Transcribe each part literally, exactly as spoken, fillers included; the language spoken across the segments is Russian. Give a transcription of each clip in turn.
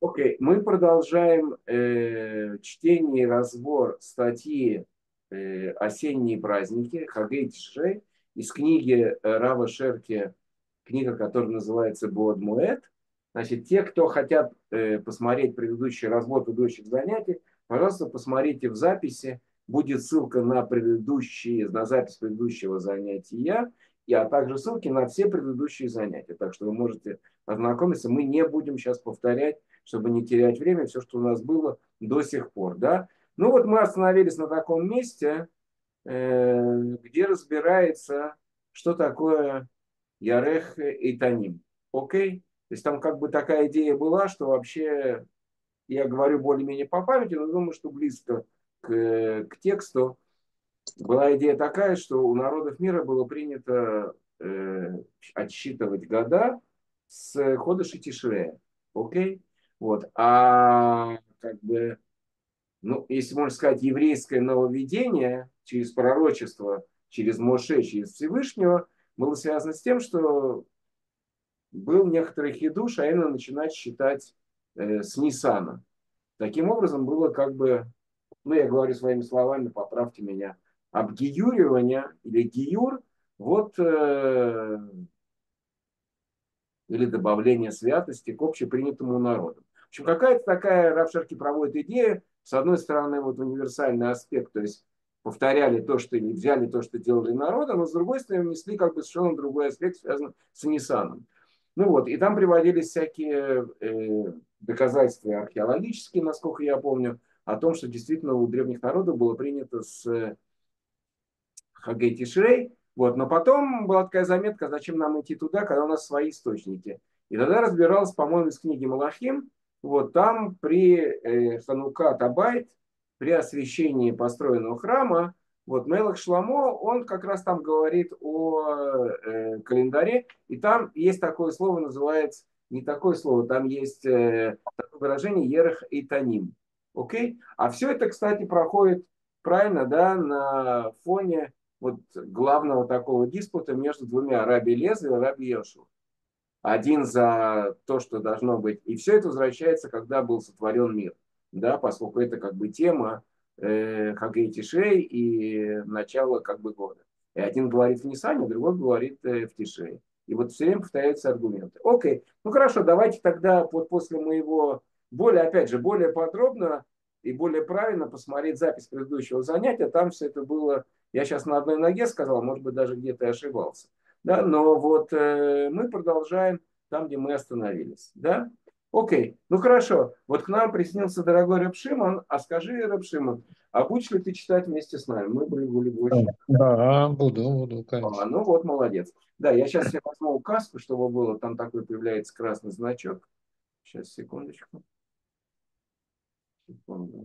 Окей, мы продолжаем э, чтение и разбор статьи э, «Осенние праздники» Хагей Тишрей из книги э, Рава Шерки, книга, которая называется «Боад Муэд». Значит, те, кто хотят э, посмотреть предыдущий разбор предыдущих занятий, пожалуйста, посмотрите в записи. Будет ссылка на предыдущие, на запись предыдущего занятия, и, а также ссылки на все предыдущие занятия. Так что вы можете ознакомиться. Мы не будем сейчас повторять, чтобы не терять время, все, что у нас было до сих пор. Да? Ну вот мы остановились на таком месте, э, где разбирается, что такое Ярех и Таним. Окей? То есть там как бы такая идея была, что вообще, я говорю более-менее по памяти, но думаю, что близко к, к тексту. Была идея такая, что у народов мира было принято э, отсчитывать года с Ходыша Тишрея. Окей? Вот. А как бы, ну, если можно сказать, еврейское нововведение через пророчество, через Моше, через Всевышнего, было связано с тем, что был некоторый хидуш, а именно начинать считать э, с Нисана. Таким образом, было как бы, ну, я говорю своими словами, поправьте меня, обгиюривание или гиюр, вот, э, или добавление святости к общепринятому народу. В общем, какая-то такая Рав Шерки проводит идея, с одной стороны, вот универсальный аспект, то есть повторяли то, что или взяли то, что делали народы, но с другой стороны внесли как бы совершенно другой аспект, связанный с Нисаном. Ну вот, и там приводились всякие э, доказательства археологические, насколько я помню, о том, что действительно у древних народов было принято с Хагей Тишрей. Вот. Но потом была такая заметка, зачем нам идти туда, когда у нас свои источники. И тогда разбирался, по-моему, из книги Малахим. Вот там при э, Ханука Табайт, при освящении построенного храма, вот Мелах Шламо, он как раз там говорит о э, календаре. И там есть такое слово, называется, не такое слово, там есть э, такое выражение Ерех и Таним. Окей? А все это, кстати, проходит правильно, да, на фоне вот главного такого диспута между двумя Раби Лезер и Раби Йошуа. Один за то, что должно быть. И все это возвращается, когда был сотворен мир. Да, поскольку это как бы тема э, Хагей Тишей и начало как бы года. И один говорит в Нисане, другой говорит э, в Тишей. И вот все время повторяются аргументы. Окей, ну хорошо, давайте тогда вот после моего более, опять же, более подробно и более правильно посмотреть запись предыдущего занятия. Там все это было, я сейчас на одной ноге сказал, может быть, даже где-то и ошибался. Да, но вот э, мы продолжаем там, где мы остановились. Да? Окей, ну хорошо. Вот к нам приснился дорогой Раб Шимон. А скажи, Раб Шимон, а будешь ли ты читать вместе с нами? Мы были, были бы Да, очень... да, буду, буду, А, конечно. ну вот, молодец. Да, я сейчас себе возьму указку, чтобы было. Там такой появляется красный значок. Сейчас, секундочку. Секунду.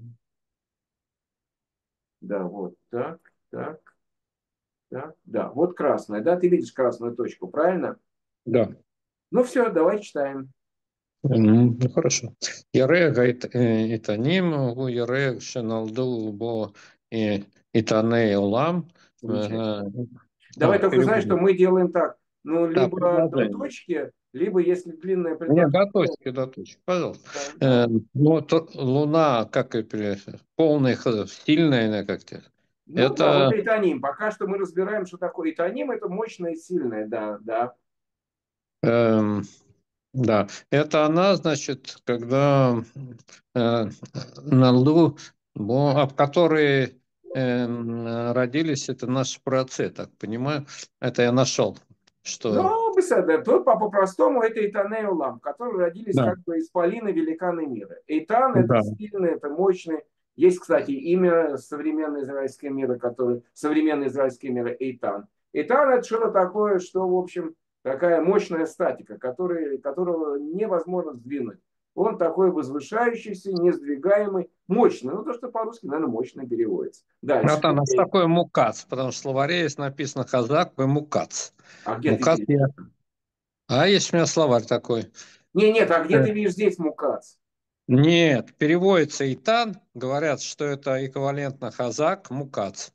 Да, вот так, так, так. Да, вот красная. Да, ты видишь красную точку, правильно? Да. Ну все, давай читаем. М, Ну, хорошо. Ярег ит- э, итаним, гу ярег шеналду бо и итаней улам. Э, Замечательно. э, Давай А, только знаешь, что переводу. мы делаем так. Ну, Да, либо до предложение. точки, либо если длинное Нет, предложение. до точки, до точки, пожалуйста. Да, Э, давай. Ну, то- Луна, как и при- полная, х- сильная, она как-то. Ну да, вот Это, итоним. Пока что мы разбираем, что такое итоним. Это мощное и сильное, да, да. эм, да, это она, значит, когда э, на Лу, бо- об которые эм, родились, это наши праотцы, так понимаю. Это я нашел, что... Ну, беседа. Тут по- по-простому это Итаней Улам, которые родились Да, как бы из полины великаны мира. Итан это да. сильный, это мощный. Есть, кстати, имя современной израильской мира, который современный израильский мир Эйтан. Эйтан это что-то такое, что, в общем, такая мощная статика, который, которого невозможно сдвинуть. Он такой возвышающийся, несдвигаемый, мощный. Ну, то, что по-русски, наверное, мощно переводится. Дальше. Вот она, что Окей. такое мукац, потому что в словаре есть написано казак и мукац. А где ты Мукац видишь я... это? А есть у меня словарь такой. Не, нет, а где Э, ты видишь здесь мукац? Нет, переводится итан, говорят, что это эквивалентно хазак, мукац.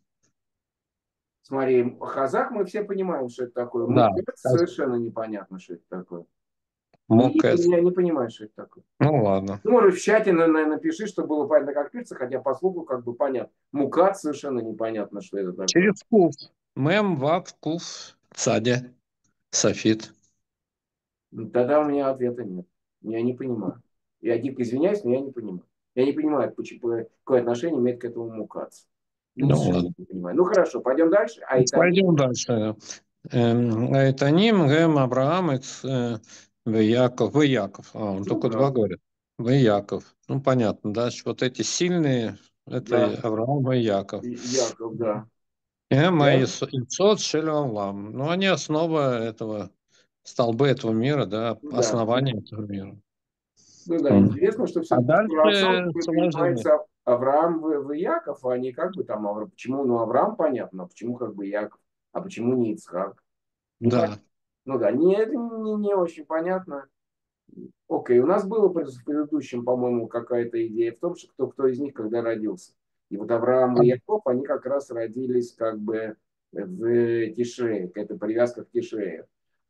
Смотри, хазак мы все понимаем, что это такое. Да, Мукец хаз- совершенно непонятно, что это такое. Не, Мукец. я не понимаю, что это такое. Ну ладно. Ну, может, в чате на, на- напиши, чтобы было понятно, как пишется, хотя по слуху как бы понятно. Мукат совершенно непонятно, что это такое. Через куф. Мем, вав, куф, цадя, софит. Ну, тогда у меня ответа нет. Я не понимаю. Я дико извиняюсь, но я не понимаю. Я не понимаю, почему, какое отношение имеет к этому мукац. Ну, Ну совершенно ладно. не понимаю. Ну, хорошо, пойдем дальше. Айтаним. Пойдем дальше. Эм, Айтаним, Гэм, Авраам, Иц, э, Вы Яков. Вы Яков. А, он Ну, только два да, говорит. Вы Яков. Ну, понятно, да? Вот эти сильные, это да. Авраам и Яков. И- Яков, да. Эма и Да, Исот Шелям. Ну, они основа этого, столбы этого мира, да, да. основание этого мира. Ну да, М. интересно, что А все-таки праотцом дальше сложнее. принимается Авраам в, в Яков, а не как бы там Авраам. Почему? Ну, Авраам понятно, а почему как бы Яков, а почему не Ицхак? Ну, понятно. Да. Ну да, не, это не, не очень понятно. Окей, у нас было пред- в предыдущем, по-моему, какая-то идея в том, что кто, кто из них когда родился. И вот Авраам А, и Яков, они как раз родились как бы в Тишре, это привязка к Тишрею.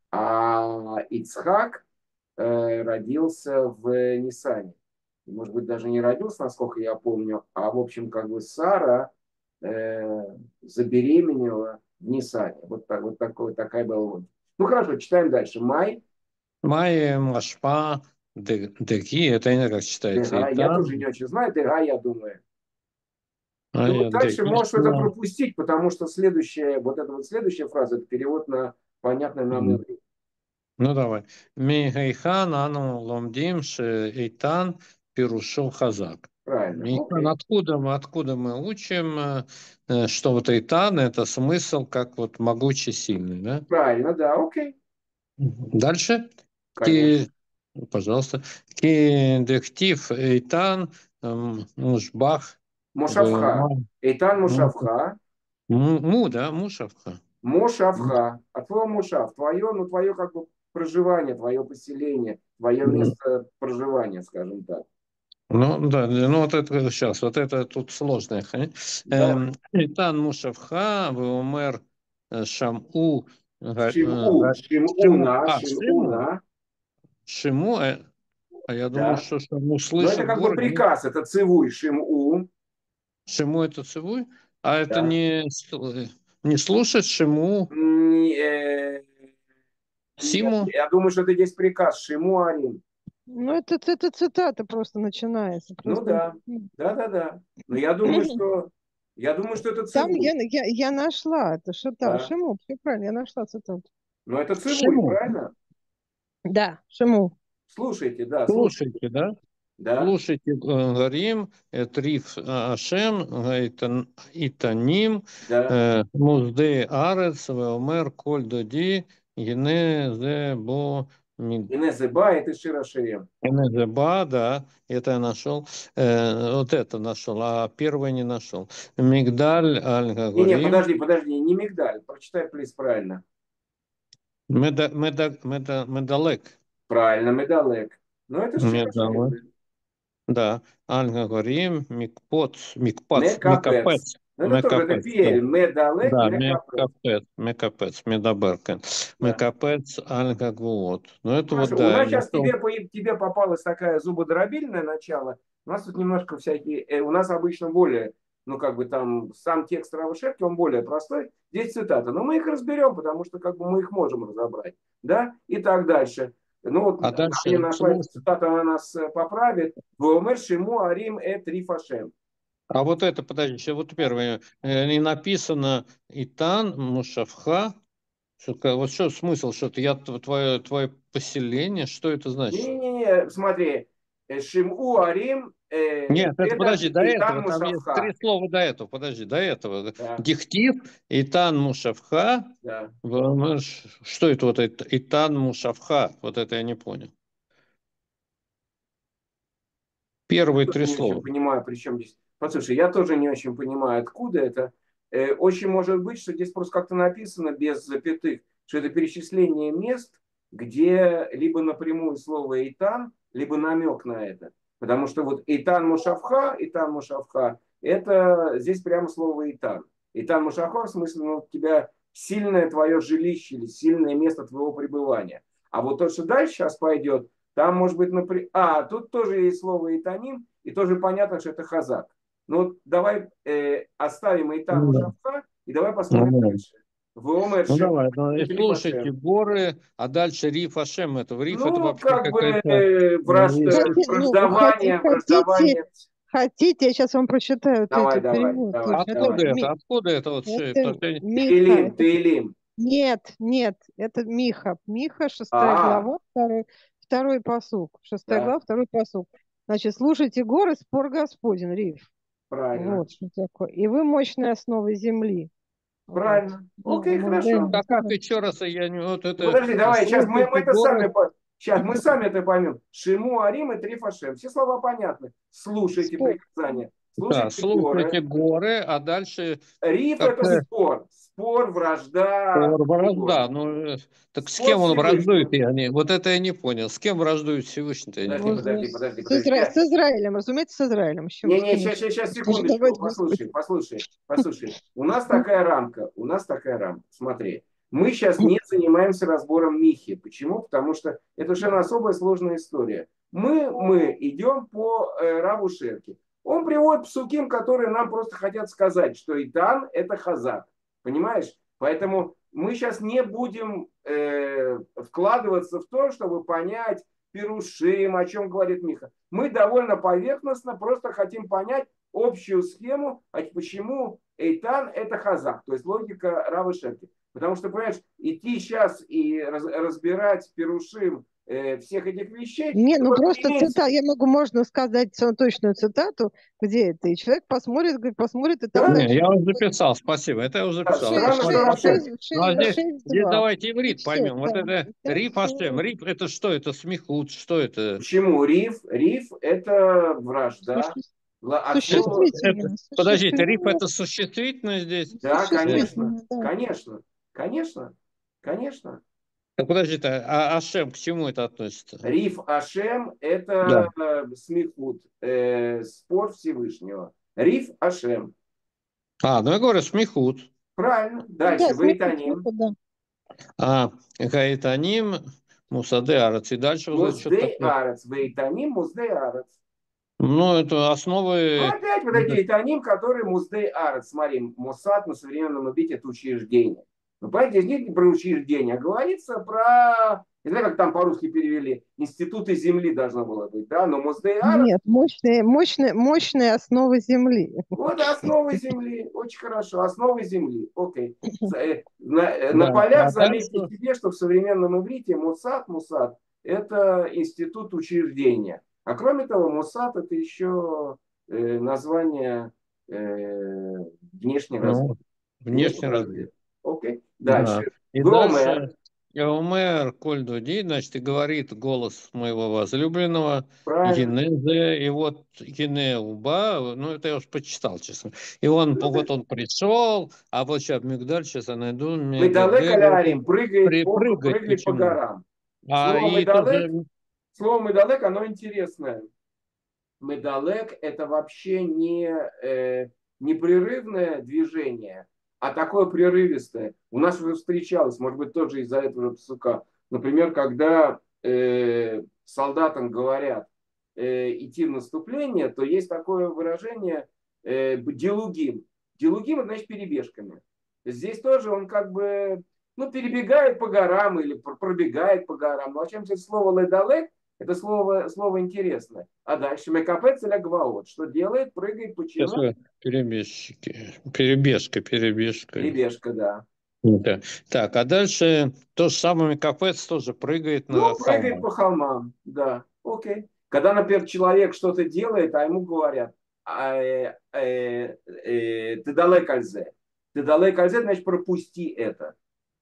А Ицхак э, родился в Нисане. Может быть, даже не родился, насколько я помню, а, в общем, как бы Сара э, забеременела в Нисане. Вот, так, вот такой, такая была логика. Ну хорошо, читаем дальше. Май, Майя, Машпа, Д- Деги, это не как читается, и Дега. Я тоже там. не очень знаю Дега, я думаю. Ну вот Майя, дальше Деги, можешь это что? пропустить, потому что следующая, вот эта вот следующая фраза, это перевод на понятный нам М. язык. Ну давай. Михайхан, ану ломдим, ше Эйтан, Пирушу Хазак. Правильно, Мейхан, окей. откуда мы, откуда мы учим, э, э, что вот Эйтан это смысл как вот могучий, сильный, да? Правильно, да, окей. Дальше. Конечно. Ки, пожалуйста. Ки дехтив Эйтан, эм, Мушбах, в Мошавха. Эйтан Му, Мошавха. Му, да, Мушавха. Мошавха. От слова мошав. Твое, ну, твое как бы проживание, твое поселение, твое М. место проживания, скажем так. Ну, да, ну вот это сейчас, вот это тут сложное. хэ? Давай. Эм, Итан Мушавха, Веомер э, Шаму, га- э, Шиму, га- Шиму, Шимуна, а, Шиму, Шимуна. Шиму, э, а я думал, Да. что Шаму Но это слышит как бы горы. Нет. приказ, это цивуй, Шиму. Шиму это цивуй, а это Да. не, с- э, не слушать Шиму, М, э, Нет, Симу. я думаю, что это здесь приказ Шиму Арим. Ну, это, это цитата просто начинается. Ну Просто да, да, да, да. Но я думаю, что я думаю, что это там цивуй. я, я, я нашла, это что там, Да. Шиму, все правильно, я нашла цитату. Но это цивуй, Шиму. правильно? Да, Шиму. Слушайте, да, слушайте. Слушайте, да? Да. Слушайте, э, Гарим, э, Триф э, Ашем, э, Итан- Итаним, Да. э, Музды Арец, Веомер, Коль Доди, Ене, Зе, Бо, Мид- Инезеба, это Широшеем. Ене, Зе, Ба, да, это я нашел, Э, вот это нашел, а первый не нашел. Мигдаль, Аль Не, не, Гагарим, подожди, подожди, не мигдаль. Прочитай, плиз, правильно. Меда- Меда- Меда- Медалек, Правильно, медалек. Но это Широшеем. Медалек, Да. да, Аль Гагарим, Микпоц, Микпац, Мекапец. Микапец, Ну это тоже, это Мекапец, да. пиэль. Медалек, Да, мекапец. Мекапец, Мекапец, Медаберкен. Да. Мекапец, Альгагвуот. Ну, это вот, Хорошо, у да, нас я сейчас нашел. тебе, по- тебе попалась такая зубодробильное начало. У нас тут немножко всякие... э, у нас обычно более, ну как бы там сам текст Равашерки, он более простой. Здесь цитата. Но мы их разберем, потому что как бы мы их можем разобрать. Да? И так дальше. Ну вот А дальше, Аня нашла эту слушай, цитату, она нас э, поправит. Вомер шиму арим эт рифашем. а вот это, подожди, еще вот первое, э, не написано Итан, Мушавха, что, ка- вот что смысл, что это я т- твое, твое поселение, что это значит? Не-не-не, смотри. Э, Шиму арим э, Нет, это это подожди, до Итан этого, там есть три Мушавха. слова до этого, подожди, до этого. Да, Дихтив, Итан, Мушавха, да. в- что это вот это, Итан, Мушавха, вот это я не понял. Я Первые тоже три не очень слова. понимаю, при чем здесь. Послушай, я тоже не очень понимаю, откуда это. Э, очень может быть, что здесь просто как-то написано без запятых, что это перечисление мест, где либо напрямую слово «эйтан», либо намек на это. Потому что вот «эйтан мушавха», «эйтан мушавха», это здесь прямо слово «эйтан». «Эйтан мушавха» в смысле, ну, у тебя сильное твое жилище или сильное место твоего пребывания. А вот то, что дальше сейчас пойдет, там может быть, например... А, тут тоже есть слово «итаним», и тоже понятно, что это хазак. Ну, вот давай э, оставим «итан» у Ну, да. шафа, и давай Ну, посмотрим да. дальше. Вомер Ну шем, давай, ну, и риф слушайте, ашем. горы, а дальше риф Ашем, это в риф это Ну, вообще как бы какая-то э, враж- э, э, Хоти- ну, хоти- враждование, хотите, враждование. хотите, я сейчас вам прочитаю вот Давай, этот давай, перевод давай, тоже. Это, Откуда давай. это? Ми- Откуда это вот все? это Потому что я- Миха, Таилим, это Таилим. нет, нет, это Миха. Миха, шестая А, глава, второй, второй посук. Шестая да, глава, второй посук. Значит, слушайте горы, спор Господень, Риф. правильно. Вот что такое. И вы мощные основы земли. Вот. Правильно. Ну, Окей, хорошо. Так как еще раз я не вот Ну, это подожди, давай, сейчас мы, мы слушайте это сами, горы. по- сейчас мы сами это поймем. Шиму, Арим и Трифашем. Все слова понятны. Слушайте Спор. приказания. Да, Слушайте слушайте горы. горы, а дальше Риф это как-то спор. Спор, вражда. спор, Спор, вражда. Ну, э, так с спор кем он враждует, Всевышнего. я не, вот это я не понял. С кем враждует Всевышний-то, я не Подожди, Ну, понял. подожди, с, подожди, с подожди. Изра- Я- с Израилем, разумеется, с Израилем. С чем, с Не-не, кем сейчас, еще? сейчас, Что же секундочку. давать, Господи? Послушай, послушай, послушай. У нас такая рамка. У нас такая рамка. Смотри. Мы сейчас не занимаемся разбором Михи. Почему? Потому что это совершенно особая сложная история. Мы, мы идем по э, Раву Шерке. Он приводит псуким, которые нам просто хотят сказать, что Итан это хазак. Понимаешь? Поэтому мы сейчас не будем э, вкладываться в то, чтобы понять Пирушим, о чем говорит Миха. Мы довольно поверхностно просто хотим понять общую схему, а почему Эйтан это хазак. То есть логика Равы Шерки. Потому что, понимаешь, идти сейчас и раз, разбирать Пирушим э, всех этих вещей, Не, ну просто просто иметь... цитата, я могу, можно сказать ц- точную цитату, где это, и человек посмотрит, говорит, посмотрит, и там Да? Не, дальше я уже записал, спасибо. Это я уже Да, записал. Это странно, что смотри, Рав посмотри. Шерки. Ну а здесь, здесь два. давайте И иврит все, поймем. Вот да. это И риф Ашем. дальше Риф это что? Это смехут, что это? Почему риф? Риф это вражда. суще- Ла- От Это, слова... это, существительное, подождите, риф существительное, это существительное здесь? Да, Э, конечно, существительное, да. конечно, конечно, конечно. так подождите, а Ашем к чему это относится? Риф Ашем Да. это э, смехут, э, спор Всевышнего. Риф Ашем. А, ну я говорю, смехут. Правильно. Ну Дальше. да, смеху, Вейтаним. смеху, да. А, Гаитаним, Мусаде Арец. И дальше вот это что Муздей такое? Арец. Вейтаним Муздей Арец. Ну, это Ну, основы... опять вот эти Итаним, которые Муздей Арец. Смотри, Мусад на современном иврите это учреждение. Ну, понимаете, здесь не про учреждение, а говорится про... Не знаю, как там по-русски перевели. Институты земли должно было быть, да? Но Муздей Арец Нет, мощные, мощные, мощные основы земли. вот основы земли. Очень хорошо. Основы земли. Окей. Э, На, э, на Да, полях а заметьте дальше... себе, что в современном иврите Мусад, Мусад это институт учреждения. А кроме того, Мусад это еще э, название э, внешней разведки. Ну, внешний развитие. Окей. Да. Дальше. И Гомер. дальше Умер Коль Дуди, значит, и говорит голос моего возлюбленного Правильно. Генезе, и вот Генеуба, ну это я уж почитал, честно. И он, вот он пришел, а вот сейчас Мигдаль, сейчас я найду, Медалек Мегадел, вот алярим он прыгает, при, по, прыгает, прыгает по почему? горам. А Слово и медалек, тоже, слово медалек, оно интересное. Медалек это вообще не э, непрерывное движение, а такое прерывистое. У нас уже встречалось, может быть, тоже из-за этого псука. Например, когда э, солдатам говорят э, идти в наступление, то есть такое выражение э, делугим. Делугим это значит перебежками. Здесь тоже он как бы ну, перебегает по горам или пробегает по горам. Но чем слово ледалек это слово, слово интересное. А дальше мекапец или гваот. Что делает? Прыгает. сейчас Почему? вы, перебежчики, перебежка, перебежка. Перебежка, да. Да. Так, а дальше то же самое Капец тоже прыгает на Ну, прыгает холмах. по холмам. Да. Окей. Когда, например, человек что-то делает, а ему говорят, а, э, э, э, ты далек альзе. Ты далек альзе, значит, пропусти это.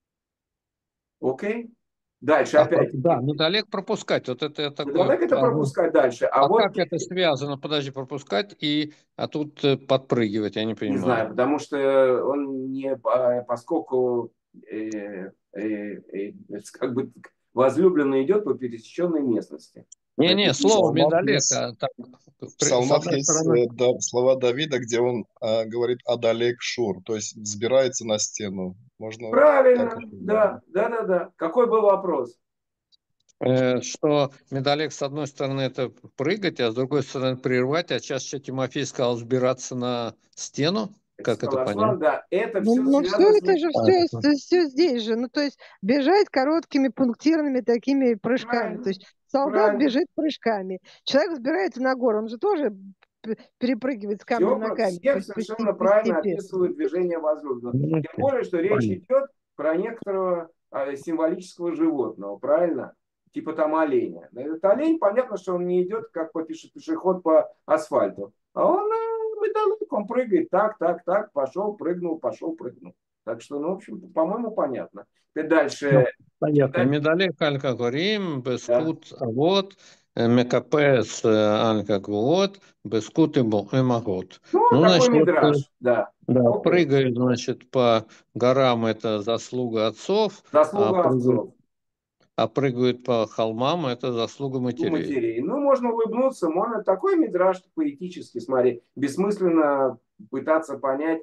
Окей. Дальше А, опять. да, недалек пропускать. Вот это я такое. Далек это А, вот- пропускать дальше. А, а вот как это связано? Подожди, пропускать и а тут э, подпрыгивать, я не не понимаю. знаю, потому что он не, а, поскольку э, э, э, как бы возлюбленный идет по пересеченной местности. Не-не, В слово псалмах недалек. есть, А, так, в при- с псалмах одной есть стороны, э, да, слова Давида, где он а, говорит «адалек шур», то есть взбирается на стену. Можно так Правильно, еще говорить. да, да, да, да. Какой был вопрос? Э, что Медалек, с одной стороны, это прыгать, а с другой стороны, прервать. А сейчас еще Тимофей сказал взбираться на стену. Это Как это сказал понять? Аслан, да, это Ну, все ну все связано с это ним. же А, все, все здесь же. Ну, то есть бежать короткими пунктирными такими прыжками. То Правильно, есть солдат правильно. бежит прыжками. Человек взбирается на гору, он же тоже п- перепрыгивает с камня Все, на камень все пос- совершенно посте- правильно постепенно. описывают движение возлюбленного. ну, Тем более, что речь понятно. идет про некоторого а, символического животного, правильно? Типа там оленя. Этот олень, понятно, что он не идет, как по пеше- пешеход по асфальту. А он э, металлик, он прыгает так, так, так, пошел, прыгнул, пошел, прыгнул. Так что, ну, в общем, по-моему, понятно. И Ну, дальше, понятно. дальше, Медалек алька горим, да. бескут авод, э, мекапес э, алька гвот, бескут и бо- и магот. Ну, Ну, такой значит, вот, э, мидраж, да. да, Окей. прыгают, значит, по горам это заслуга отцов, а Заслуга прыгают, овцов. а прыгают по холмам это заслуга У матерей. матерей. Ну, можно улыбнуться, можно такой мидраж поэтический, смотри. Бессмысленно пытаться понять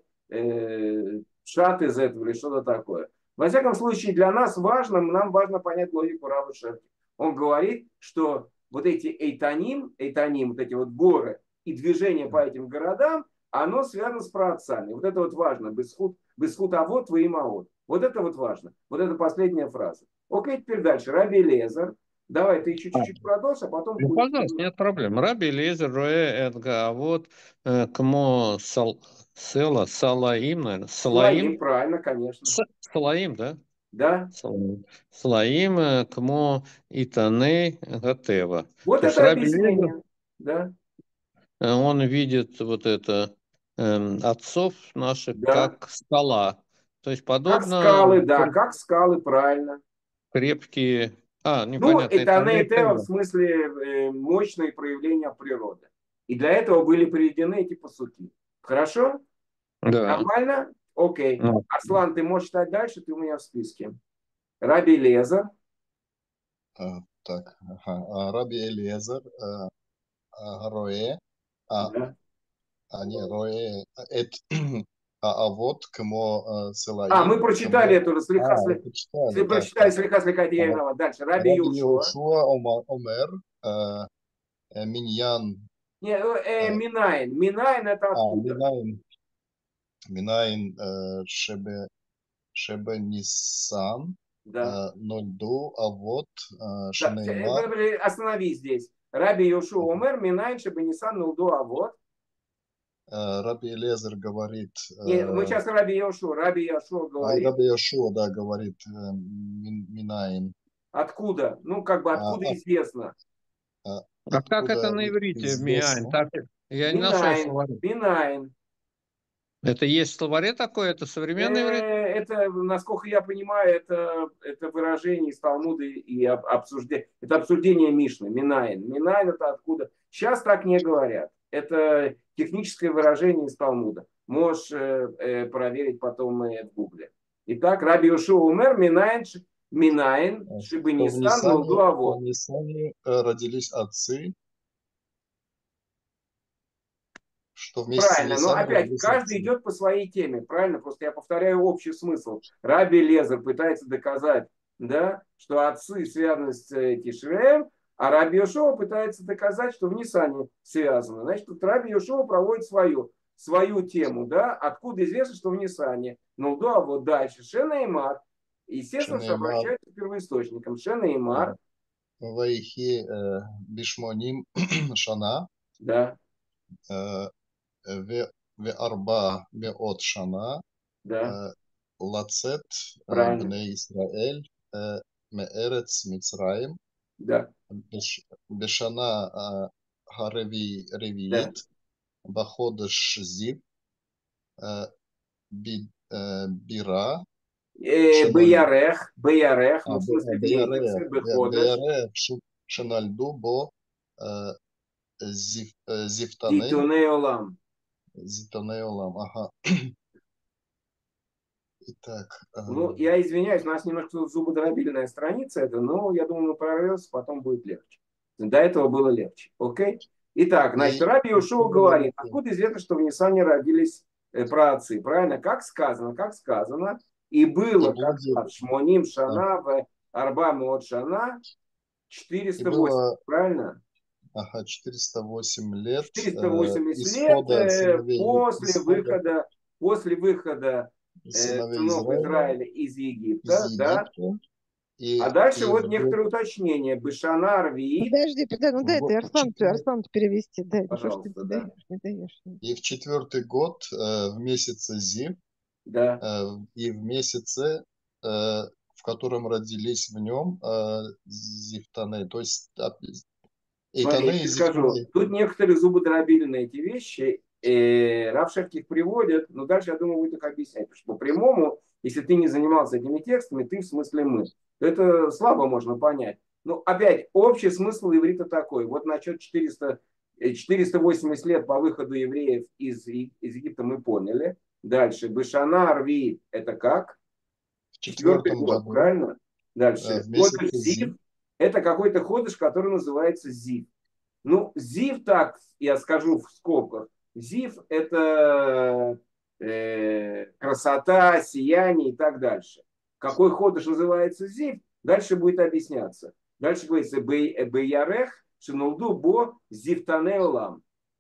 э, шат из этого или что-то такое. Во всяком случае, для нас важно, нам важно понять логику Рава Шерки. Он говорит, что вот эти эйтаним, эйтаним, вот эти вот горы и движение по этим городам, оно связано с праотцами. Вот это вот важно. Бесхуд, бесхуд авот, твоим аот. Вот это вот важно. Вот это последняя фраза. Окей, теперь дальше. Раби Лезер. Давай, ты еще чуть-чуть продолжишь, а потом Ну, будет... пожалуйста, нет проблем. Раби Лезер, Роэ, Эдга, а вот э, кмо сал, села, Салаим, наверное, Слоим, Салаим, правильно, конечно. С- Салаим, да? Да? Салаим, Салаим, э, кмо Итаны, Гатева. Вот То есть это Раби Лезер, объяснение. Да? э, он видит вот это эм, отцов наших Да. как скала. То есть Как подобно скалы, да, кр- как скалы, правильно. крепкие... А, Ну, непонятно, это Итаны, анейтева в Гатева. смысле э, мощные проявления природы. И для этого были приведены эти пасуки. Хорошо? Да. Нормально? Окей. Ну, Арслан, ты можешь читать дальше, ты у меня в списке. Раби Лезер. А, так, ага. А, Раби Элиезер, а, а, Роэ, а, Да. а не Роэ, а, эт, а, а вот кмо а, А, мы Селаим, прочитали кмо, это уже а, слегка, вы слегка. Если прочитали, так, прочитали так. слегка, слегка, это А, я виноват. Дальше. Раби Раби Юшуа. Йошуа Ома- Омер, а, э, Миньян, Не, э, э, а, Минайн. Минайн это а, откуда? Минаин, Минаин, э, Шебе, Шебе Ниссан, Да. э, Нольду, а вот э, Да. Э, Шенеймар, э, Остановись здесь. Раби Юшуа Омер, Минайн, Шабанисан, Нулду, а вот. э, Раби Элезер говорит, Не, мы э, сейчас Раби Йошуа. Раби Йошуа а говорит. Раби Йошуа, да, говорит э, Мин- Минаин, Откуда? Ну, как бы а, откуда от- известно? а, а как это откуда на и- иврите, Миань? известно. Так, я не нашел Минайн. словаря. Минайн. Это есть в словаре такое? Это Э, современный иврит? Это, насколько я понимаю, это, это выражение из Талмуда и об- обсуждение. Это обсуждение Мишны. Минайн. Минайн это откуда? Сейчас так не говорят. Это техническое выражение из Талмуда. Можешь э, э, проверить потом э, в Гугле. Итак, Раби Йошуа умер, Минайн, ш- Минайн, Э, Что в Шибанисан, Нолду Нисане, что в Авод. Нисане э, родились отцы, что в месяце Правильно, но Нисан опять, родились каждый отцы. идет по своей теме, правильно? Просто я повторяю общий смысл. Раби Лезер пытается доказать, да, что отцы связаны с э, Тишреем, а Раби Йошуа пытается доказать, что в Нисане связано. Значит, тут Раби Йошуа проводит свою, свою тему, да, откуда известно, что в Нисане. Ну да, вот дальше. Шенеймар. Естественно, что Шенеймар, обращается к первоисточникам. Шенеймар, э, Ваихи э, Бишмоним Шана, да, э, ו- וארבע מאות שנה да, אה, לצאת אה, правильно, בני ישראל אה, מארץ מצרים да, בש- בשנה אה, הרביעי- да. הרביעית בחודש זיו אה, ב- אה, בירה Э, שנולד- Баярех, Баярех, אה, ну в ב- смысле אה, в בירח, месяце, ב- Беходеш, בירח ש- שנולדו בו אה, זיו- אה, זיוותני Дитюней Олам. זיתוני עולם. Ага. Итак, э, Ну, я извиняюсь, у нас немножко зубодробильная страница это, но я думаю, мы прорвемся, потом будет легче. До этого было легче. Окей? Итак, я значит, Раби Йошуа еще говорит, маленький. откуда известно, что в Нисане родились э, праотцы? Правильно? Как сказано? Как сказано? И И было, будет, когда в Шмоним а, Шана, в Арба Меот Шана, четыреста восемь, было правильно? ага, четыреста восемь лет четыреста э, восемьдесят лет исхода э, сыновей, после исхода выхода, после выхода э, сыновей сынов Израиля Израиля из из Египта, да? Египта. А И, дальше и, вот в, год- некоторые уточнения. Бешана, Рвиит, Подожди, подожди, ну в дай ты год- Арслан, ты четвер- Арслан перевести, дай, ну что ж ты пожалуйста, не да. даешь, не даешь. и в четвертый год э, в месяце Зив Да. э, и в месяце, э, в котором родились в нем э, Зифтаны, то есть а, Смотри, я Эйтаны и тебе скажу, Зифтаны. тут некоторые зубодробильные эти вещи, э, Рав Шерки их приводят, но дальше, я думаю, будет их объяснять. Потому что по-прямому, если ты не занимался этими текстами, ты в смысле мы, то это слабо можно понять. Но опять, общий смысл иврита такой. Вот насчет четыреста, э, четыреста восемьдесят лет по выходу евреев из, И- из Египта мы поняли. Дальше, Бешана Арви, это как? В Четвертый четвертом год, году правильно? э, Дальше, в ходыш месяце Зив, Зив это какой-то ходыш, который называется Зив. Ну, Зив, так я скажу в скобках, Зив это э, красота, сияние и так дальше. Какой ходыш называется Зив, дальше будет объясняться. Дальше говорится Беярех, Шинулду, Бо, Зивтане Олам.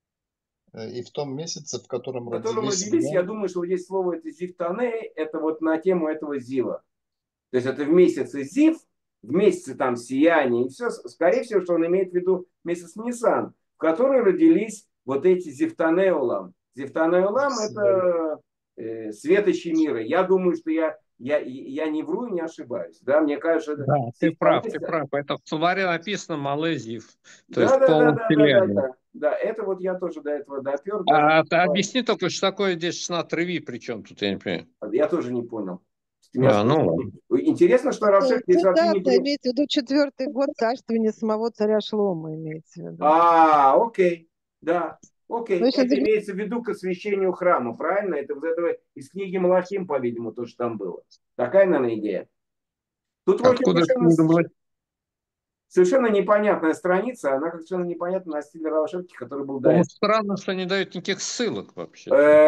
э, и в том месяце, в котором В котором родились в родились, я нем, думаю, что вот здесь слово это Зивтане, это вот на тему этого Зива. То есть это в месяце Зив, в месяце там сияние, и все, скорее всего, что он имеет в виду месяц Нисан, в который родились вот эти Зифтанеулам. Зифтанеулам сыновья. это э, светочи мира. Я думаю, что я, я, я не вру и не ошибаюсь. Да? Мне кажется, это Да, ты прав, ты Зифтане... прав. Это в словаре написано Малезив, то Да, есть да, да, да, да, да, полувселенная. да. Да, это вот я тоже до этого допер, даже А ты объясни только, что такое здесь шнат реви, причем тут, я не понимаю. я тоже не понял. Ты меня А, ну спросил. ладно. Интересно, что Э, Равшек здесь вообще не Цитата при... имеется в виду четвертый год царствования самого царя Шлома имеется в виду. А, окей, да, окей. Точно Это так же. имеется в виду к освящению храма, правильно? Это вот этого из книги Малахим, по-видимому, то, что там было. Такая, наверное, идея. Тут, в общем, Откуда это совершенно, надо было? совершенно непонятная страница, она как совершенно непонятна на стиле Равашевки, который был до Потому этого. что странно, что не дают никаких ссылок вообще.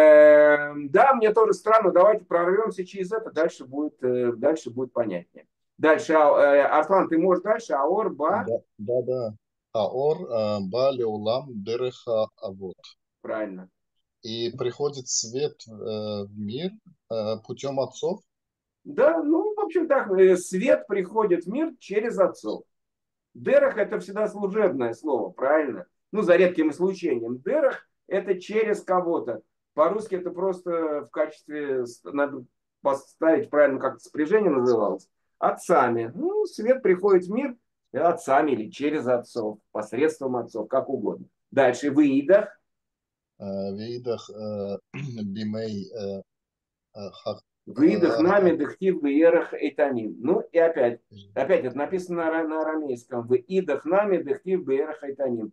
Эм, Да, мне тоже странно. Давайте прорвемся через это, дальше будет, э, дальше будет понятнее. Дальше, а, э, Арслан, ты можешь дальше? Аор, Ба? Да, да, да. Аор э, ба леулам дереха авот. Правильно. И приходит свет э, в мир э, путем отцов. Да, ну, в общем, так, э, свет приходит в мир через отцов. Дерах это всегда служебное слово, правильно? Ну, за редким исключением. Дерах это через кого-то. По-русски это просто в качестве, надо поставить правильно, как спряжение называлось, отцами. Ну, свет приходит в мир отцами или через отцов, посредством отцов, как угодно. Дальше в Иидах. э, В Иидах э, бимей э, э, хах- В э, Иидах ах- нами ах- дыхтив беерах эйтаним. Ну и опять, опять это написано на, ара- на арамейском. В Иидах нами дыхтив беерах эйтаним.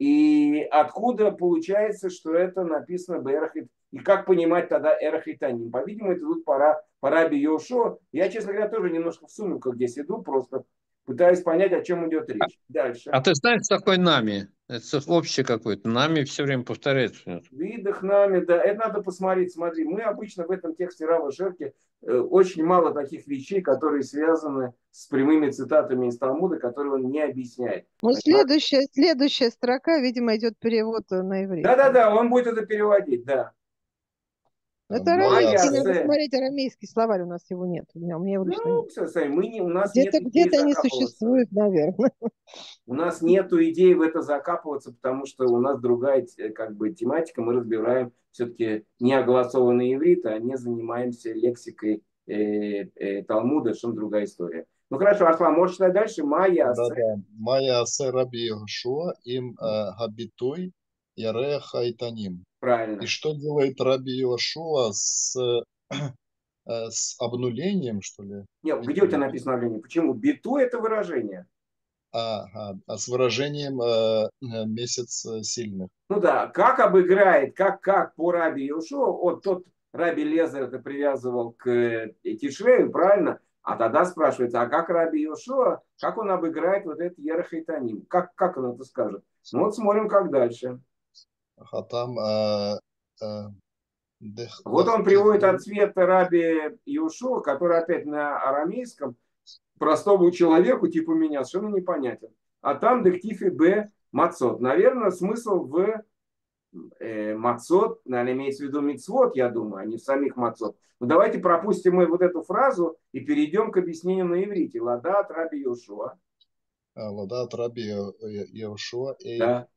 И откуда получается, что это написано беерах эйтаним? И как понимать тогда эрах эйтаним? По-видимому, это тут пора, пора Йошуа. Я, честно говоря, тоже немножко в сумерках здесь иду, просто пытаюсь понять, о чем идет речь. Дальше. А ты знаешь, что такое нами? Это общий какой-то. Нами все время повторяется. Видах нами, да, это надо посмотреть. Смотри, мы обычно в этом тексте Рава Шерки э, очень мало таких вещей, которые связаны с прямыми цитатами из Талмуда, которые он не объясняет. Ну, следующая, следующая строка, видимо, идет перевод на иврит. Да-да-да, он будет это переводить, да. Это Майя арамейский, Майя надо Се. смотреть арамейский словарь, у нас его нет. У меня, у меня его лично Ну, нет. все, Сань, мы не, у нас нет Где-то идеи где-то они закапываться. существуют, наверное. У нас нет идеи в это закапываться, потому что у нас другая э, как бы тематика. Мы разбираем все-таки не оголосованный иврит, а не занимаемся лексикой э, э, Талмуда, что другая история. Ну хорошо, Арслан, можешь читать дальше? Майя Да, Се. да. Майя асе раби Йошуа им э, габитуй яреха эйтаним. И Правильно. что делает раби Йошуа с, э, с обнулением, что ли? Нет, где у тебя написано обновление? Почему? Биту это выражение. А, а, а с выражением э, э, месяц э, сильных. Ну да, как обыграет, как, как по Раби Йошуа, вот тот Раби Лезер это привязывал к э, Тишрею, правильно? А тогда спрашивается, а как Раби Йошуа, как он обыграет вот этот Ерахайтаним? Как, как он это скажет? Ну вот смотрим, как дальше. А там э, э, дех, Вот он приводит дахтиву. ответ Раби Йошуа, который опять на арамейском, простому человеку, типа меня, совершенно непонятен. А там дектифи б мацот. Наверное, смысл в э, мацот, наверное, имеется в виду мицвот, я думаю, а не в самих мацот. Но давайте пропустим мы вот эту фразу и перейдем к объяснению на иврите. Ладат раби Йошуа. Ладат раби Йошуа эйн Да.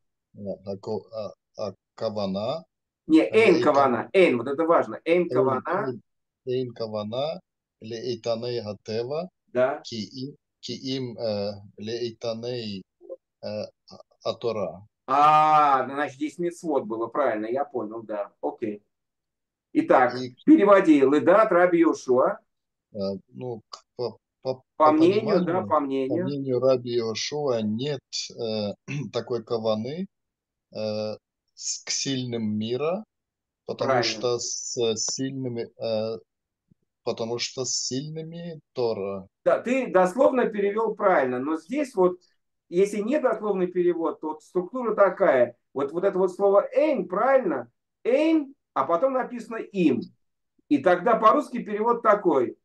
кавана. Не, эйн кавана, эйн, вот это важно. Эйн кавана. Эйн кавана лейтаней гатева. Да. Ки им лейтаней атора. А, значит, здесь мицвот было, правильно, я понял, да. Окей. Итак, И, переводи. Ледат раби Йошуа. Ну, по, по, По по мнению, да, пониманию, по по мнению. мнению раби Йошуа нет э, такой каваны э, с, к сильным мира, потому Правильно. что с сильными, э, потому что с сильными Тора. Да, ты дословно перевел правильно, но здесь вот, если не дословный перевод, то вот структура такая. Вот, вот это вот слово «эйн», правильно? «Эйн», а потом написано «им». И тогда по-русски перевод такой.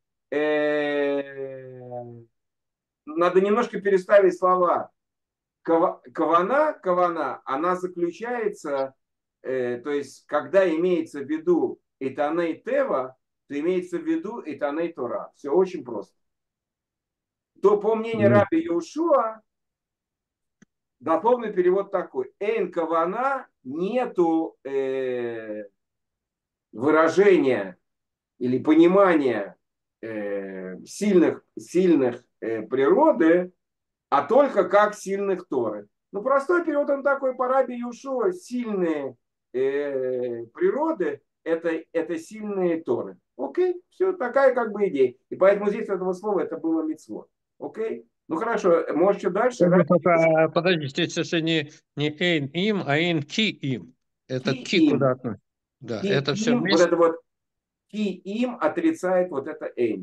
Э, Надо немножко переставить слова. Кавана, кавана, она заключается, э, то есть, когда имеется в виду Итаней Тева, то имеется в виду Итаней Тора. Все очень просто. То, по мнению Мгм. раби Йошуа, дословный перевод такой. Эйн кавана, нету э, выражения или понимания э, сильных, сильных э, природы, а только как сильных Торы. Ну, простой перевод он такой по раби Йошуа. Сильные э, природы это, это сильные Торы. Окей, все, такая как бы идея. И поэтому здесь этого слова это было мицвот. Окей? Ну хорошо, можете дальше. Только, Раби только, подождите, здесь же не, не эйн им, а эйн ки им. Это ки ки им. куда относится? Да, Ки это все им, вот вместе. это вот ки им отрицает вот это эйн.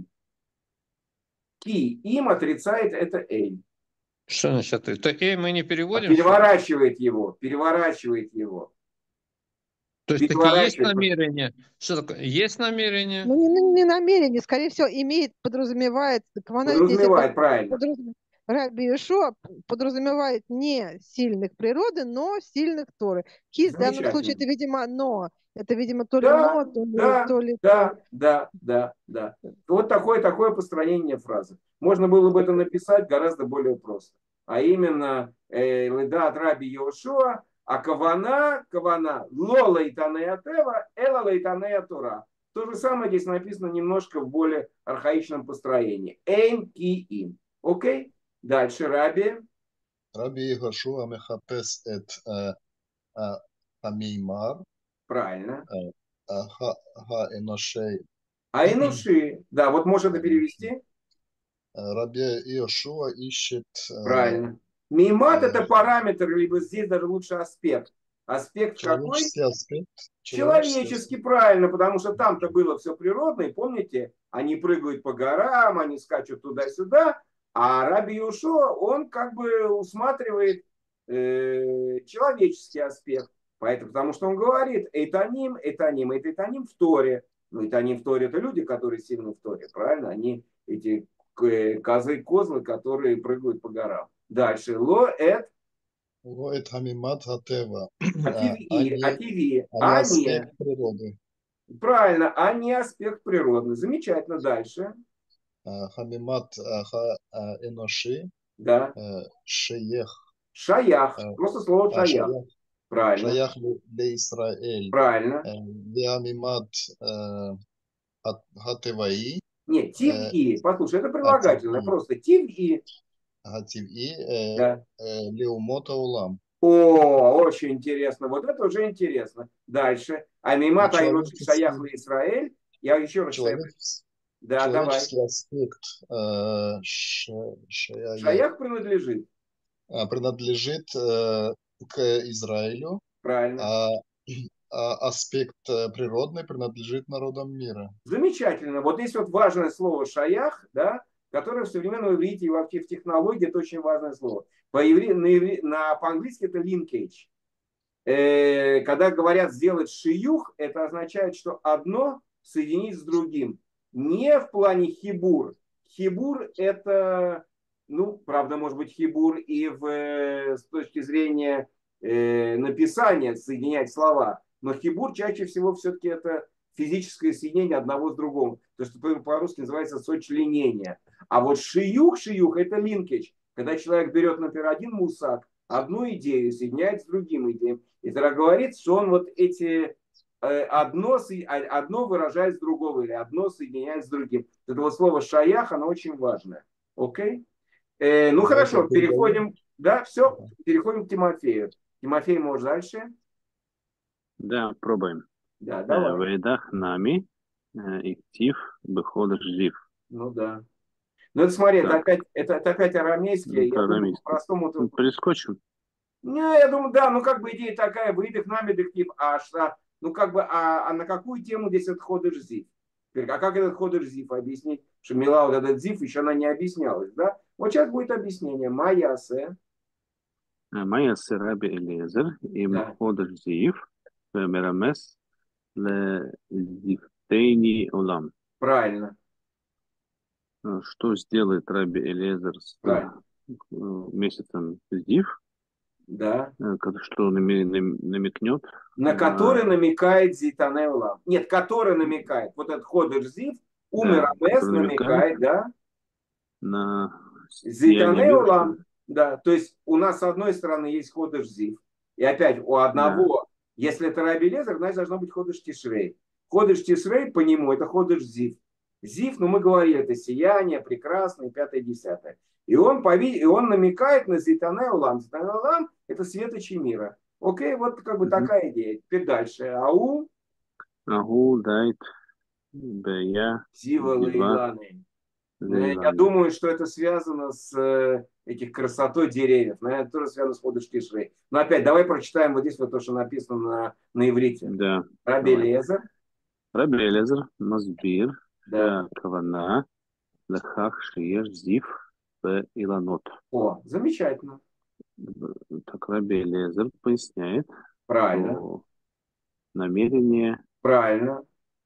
Ки им отрицает это эйн. Что значит это? Эй, мы не А переводим, что ли? переворачивает его, переворачивает его. То есть таки есть Переворачивает. намерение? Что такое? Есть намерение? Ну, не, не намерение, скорее всего, имеет, подразумевает, кавана здесь это Подразумевает, правильно. подразумевает. Раби Йошуа подразумевает не сильных природы, но сильных Торы. Ки в данном случае Замечательно. это, видимо, но. Это, видимо, то ли Да, но, то ли, да, то ли то. да, да, да, да. Вот такое, такое построение фразы. Можно было бы это написать гораздо более просто. А именно, леда от раби Йошуа, а кавана, кавана, ло лейтанея тева, эла лейтанея тура. То же самое здесь написано немножко в более архаичном построении. Эйн ки им. Окей? Дальше раби. Раби Йошуа мехапес эт хамеймар Правильно. ха-эношей. А инуши. Да, вот можно это перевести. Раби Йошуа ищет Правильно. Мимат э, это параметр, либо здесь даже лучше аспект. Аспект какой? человеческий аспект. Человеческий Человеческий, аспект. правильно, потому что там-то было все природное, помните? Они прыгают по горам, они скачут туда-сюда, а раби Йошуа, он как бы усматривает э, человеческий аспект. Поэтому, потому что он говорит, этаним, этаним, это этаним в Торе. Ну, этаним в Торе это люди, которые сильны в Торе, правильно? Они эти козы, козлы, которые прыгают по горам. Дальше. Ло эт Лоэт хамимат хатева. ативи, Они, ативи, они а не. аспект природы. Правильно, а не аспект природный. Замечательно. Дальше. Хамимат ха-эноши. Да. Шеях. Шаях. Просто слово А, шаях. шаях. Правильно. Шаях ле Исраэль. Правильно. Веамимат хатеваи. Нет, тив-и. Послушай, это А, прилагательное. тив-и. Просто тив-и. Хативи Да. леумота улам. О, очень интересно. Вот это уже интересно. Дальше. Амимат айнуши шаях ле Исраэль. Я еще раз читаю. Человеческий, Да, давай. человеческий аспект э, ш, шаях, Шаях принадлежит. э, принадлежит э, к Израилю, Правильно. а, а аспект э, природный принадлежит народам мира. Замечательно. Вот здесь вот важное слово шаях, да, которое в современном иврите и вообще в технологии это очень важное слово. По евре... на евре... на... По-английски это linkage. Э, когда говорят сделать шиюх, это означает, что одно соединить с другим. Не в плане хибур. хибур это, ну, правда, может быть, хибур и в, с точки зрения э, написания, соединять слова, но хибур чаще всего все-таки это физическое соединение одного с другим. То, что по-русски называется сочленение. А вот шиюх, шиюх это линкич, когда человек берет, например, один мусак, одну идею соединяет с другим идеей. И тогда говорит, что он вот эти одно, одно выражает с другого или одно соединяет с другим. Это вот слово шаях, оно очень важное. Окей? Э, ну хорошо, переходим. Да, все, переходим к Тимофею. Тимофей, может дальше? Да, пробуем. Да, давай. Вейдах нами иктив беходыш зив. Ну да. Ну это смотри, это опять, это, это опять арамейское. Это я думаю, по-простому. Ну, перескочим. Не, я думаю, да, ну как бы идея такая, выйдах нами иктив, а что, ну как бы, а, а на какую тему здесь этот ходыш зив? А как этот ходыш зив объяснить? Что мила вот этот зив, еще она не объяснялась, да? Вот сейчас будет объяснение. Майясе. Майясе раби Элиезер им Да. ходыш зив мерамес ле зифтейни улам. Правильно. Что сделает раби Элиезер с Правильно. месяцем зив? Да. Что намекнет? На который намекает Зитане Улам. Нет, который намекает. Вот этот ходыш зив, умер Амес который намекает, да? На Зитане Улам. Да, то есть у нас с одной стороны есть ходыш зив. И опять у одного, да. Если это раби Элиезер, значит должно быть ходыш тишрей. Ходыш тишрей по нему это ходыш зив. Зив, ну мы говорили, это сияние, прекрасное, пятое, десятое. И он, и он намекает на Зитане Улам. Зитане Улам это светочи мира. Окей, вот как бы mm-hmm. такая идея. Теперь дальше. Ау. Ау дайт бея. Зива лейланы. Я думаю, что это связано с э, этих красотой деревьев. Наверное, тоже связано с ходыш тишрей. Но опять, давай прочитаем вот здесь вот то, что написано на, на иврите. Да. Раби Элиезер. Раби Элиезер מסביר Да. שהכוונה לכך שיש זיף באילנות. О, замечательно. Так Раби Элиезер поясняет, правильно. Что намерение правильно.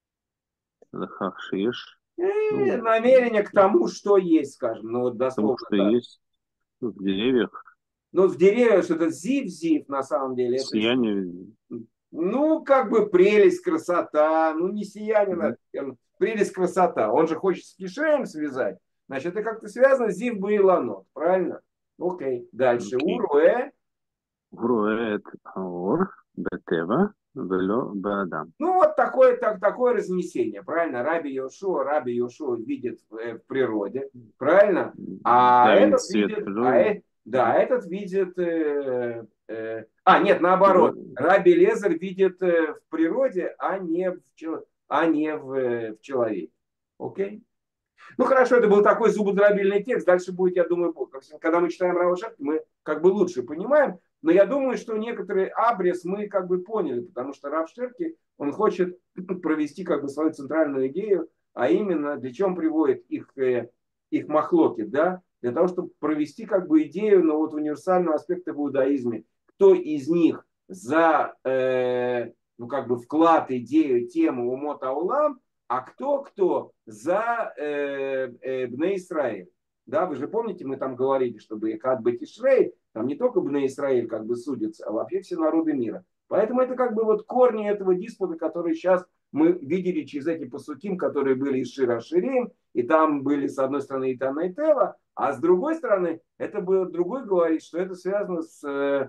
לכך שיש ну, намерение к тому, что есть, скажем, ну вот дословно. Потому что да. есть ну, в деревьях. Ну в деревьях что-то зив-зив на самом деле. Сияние. Это, ну как бы прелесть, красота, ну не сияние, mm-hmm. прелесть, красота. Он же хочет с кишеем связать. Значит, это как-то связано с зив баиланот, правильно? Окей, дальше. Okay. Уруэ. Уруэ это аор, бетева, вело баадам. Ну вот такое, так, такое разнесение, правильно? Раби Йошуа, Раби Йошуа видит в, в природе, правильно? А да, этот видит, а э, да, этот видит, э, э, а нет, наоборот, Раби Элиезер видит э, в природе, а не в, а не в, э, в человеке. Окей? Ну хорошо, это был такой зубодробильный текст. Дальше будет, я думаю, когда мы читаем Рава Шерки, мы как бы лучше понимаем. Но я думаю, что некоторый абрис мы как бы поняли, потому что Рав Шерки, он хочет провести как бы свою центральную идею, а именно для чего он приводит их, их махлоки, да? Для того, чтобы провести как бы идею, но вот универсального аспекта в иудаизме. Кто из них за э, ну, как бы вклад, идею, тему умот аулам, а кто-кто за э, э, Бней Исраэль. Да, вы же помните, мы там говорили, чтобы как бы Тишрей, там не только Бней Исраэль как бы судится, а вообще все народы мира. Поэтому это как бы вот корни этого диспута, который сейчас мы видели через эти пасуким, которые были из Шира Ширим, и там были с одной стороны Итана и Тева, а с другой стороны, это было другой говорит, что это связано с,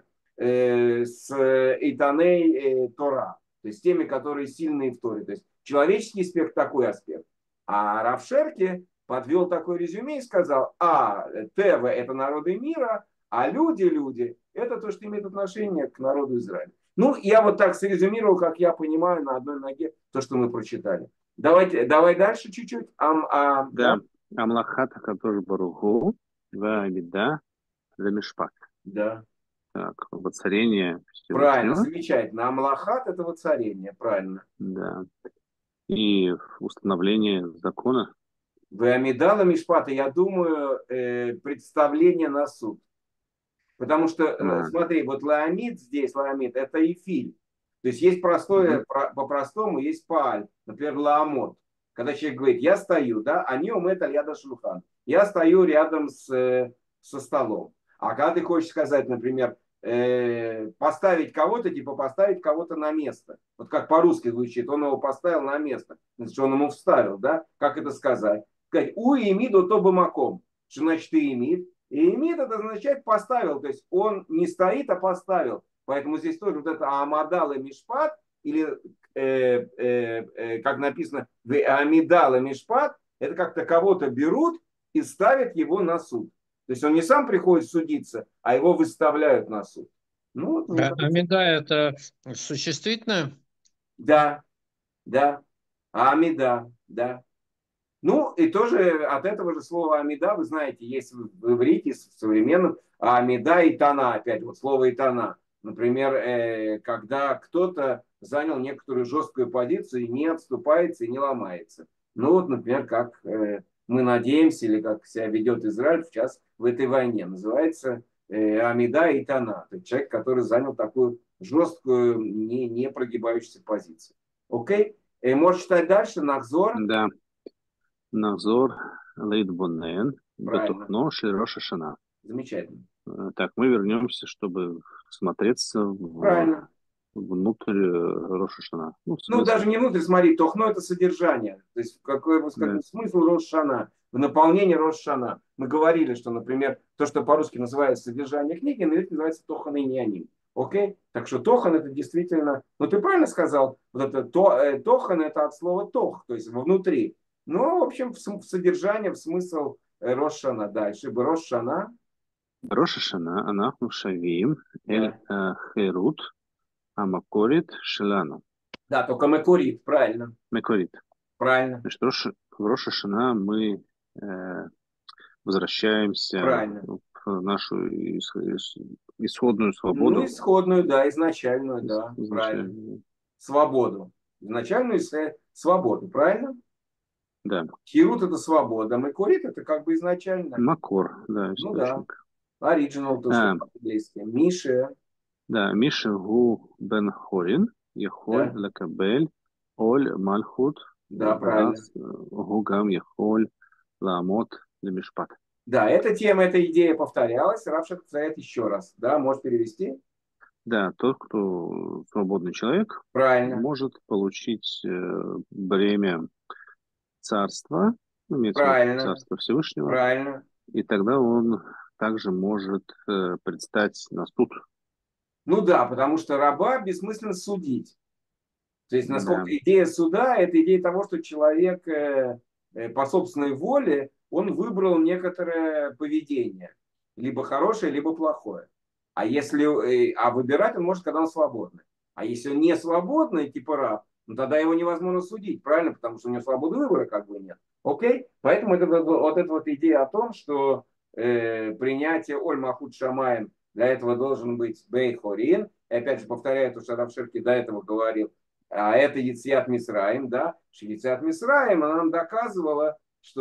э, с Итаней э, Тора, то есть теми, которые сильные в Торе. То есть человеческий аспект такой аспект. А Рав Шерки подвел такое резюме и сказал, а Тева это народы мира, а люди, люди, это то, что имеет отношение к народу Израиля. Ну, я вот так срезюмировал, как я понимаю, на одной ноге то, что мы прочитали. Давайте, давай дальше чуть-чуть. Ам, а, да. да. Амлахата кадош баруху ваамида лемишпат. Да. Так, воцарение. Правильно, замечательно. Амлахат это воцарение, правильно. Да. И установление закона. Ваамида лемишпата, я думаю, э, представление на суд. Потому что, а. смотри, вот лаамид здесь, лаамид, это эфиль. То есть есть простое, mm-hmm. по-простому есть пааль, например, лаамот. Когда человек говорит, я стою, да, они умеют рядом шулхан. Я стою рядом с, со столом. А когда ты хочешь сказать, например, э, поставить кого-то, типа поставить кого-то на место. Вот как по-русски звучит, он его поставил на место. Значит, он ему вставил, да? Как это сказать? Сказать, у имиду то бамаком. Что значит и имид? И имид это означает поставил. То есть он не стоит, а поставил. Поэтому здесь тоже вот это амадал и мишпат, или э, э, э, как написано, амидал и мишпат, это как-то кого-то берут и ставят его на суд. То есть он не сам приходит судиться, а его выставляют на суд. Ну, вот, А- Амида – это существительное? да, да. Амида, да. Ну, и тоже от этого же слова амида, вы знаете, есть в в иврите, в современном, амида и тана, опять вот слово и тана. Например, э, когда кто-то занял некоторую жесткую позицию и не отступается и не ломается. Ну вот, например, как э, мы надеемся, или как себя ведет Израиль сейчас в этой войне. Называется э, амида и тана. Это человек, который занял такую жесткую, не, не прогибающуюся позицию. Окей? Э, можешь читать дальше, Нахзор. Да. Назор Лейтбонен Правильно. Бетухно Широша Шана. Замечательно. Э, Так, мы вернемся, чтобы смотреться в, Правильно. внутрь э, Роша Шана. Ну, в Ну, смысле, даже не внутрь, смотри, тохно это содержание. То есть какой, да. какой смысл Рошана, в наполнении Рошана. Мы говорили, что, например, то, что по-русски называется содержание книги, на иврите называется тохан и неоним. Окей? Так что тохан это действительно, ну ты правильно сказал, вот это то, э, тохан это от слова тох, то есть внутри. Ну, в общем, в, см- в содержание, в смысл э, Рошана. Дальше бы Рошана. Роша Шана Анахну Шавим Эль Да. э, Херут Амакорит Шелану. Да, только Мекурит, правильно. Мекорит. Правильно. Значит, Роша- в Роша Шана мы э, возвращаемся Правильно. в нашу ис- ис- исходную Ну, свободу. исходную, да, изначальную, Из- да, правильно. изначально. Свободу. Изначальную с- свободу, правильно? Да. Хирут это свобода, Мекурит это как бы изначально. Макор, да, Ну да. источник. Оригинал, то, А, что по-английски. Миша, да, Миша Гу Бен Хорин, Яхоль да, Лекабель, Оль Мальхут, да, правильно. Ваас Гугам Яхоль Ламот Лемишпат. Да, эта тема, эта идея повторялась. Равшак повторяет еще раз. Да, можешь перевести? Да, тот, кто свободный человек, Правильно, может получить э, бремя царства, ну, имеется в виду правильно, царства Всевышнего, правильно. и тогда он также может э, предстать на суд. Ну да, потому что раба бессмысленно судить. То есть, Да, насколько идея суда, это идея того, что человек э, э, по собственной воле, он выбрал некоторое поведение. Либо хорошее, либо плохое. А если, э, а выбирать он может, когда он свободный. А если он не свободный, типа раб, ну тогда его невозможно судить, правильно? Потому что у него свободы выбора как бы нет. Окей? Поэтому это, вот вот эта вот идея о том, что э, принятие Оль Махуд Шамаем, для этого должен быть Бейт Хорин. И опять же повторяю то, что Рав Шерки до этого говорил. А это Яциат Мисраим, да? Яциат Мисраим, она нам доказывала,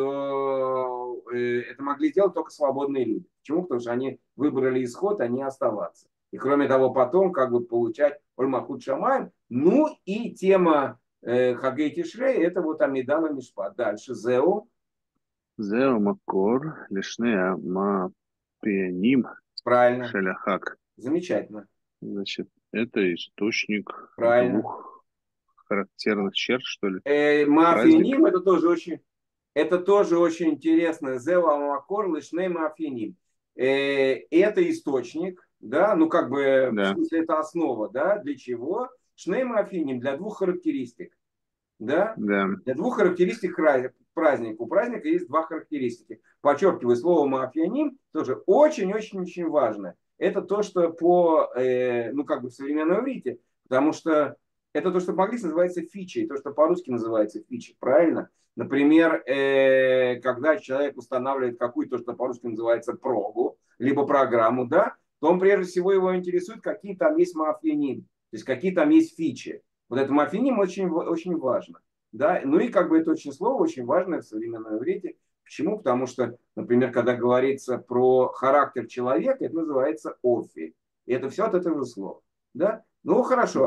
что э, это могли делать только свободные люди. Почему? Потому что они выбрали исход, а не оставаться. И кроме того, потом как бы получать Ольмахуд Шамаем. Ну и тема э, Хагей Тишрей, это вот Амидала Мишпат. Дальше Зеу. Зео Макор Лишнея Ма Пианим Правильно. Шеляхак. Замечательно. Значит, это источник Правильно. двух характерных черт, что ли. Э, Праздник. Мафиним это тоже очень, это тоже очень интересно. Зеу Амакор Лишней Мафиним. Э, это источник, да, ну как бы Да. в смысле это основа, да, для чего? Шней Мафиним для двух характеристик. Да? Да. Для двух характеристик праздника. У праздника есть два характеристики. Подчеркиваю, слово мафианим тоже очень-очень-очень важно. Это то, что по, э, ну как бы в современном иврите, потому что это то, что по-английски называется фичей, то, что по-русски называется фичей, правильно? Например, э, когда человек устанавливает какую-то, что по-русски называется прогу, либо программу, да, то он прежде всего его интересует, какие там есть мафианим, то есть какие там есть фичи. Вот это мафиним очень, очень важно. Да? Ну и как бы это очень слово, очень важное в современном иврите. Почему? Потому что, например, когда говорится про характер человека, это называется офи. И это все от этого же слова. Да? Ну хорошо. Мгм.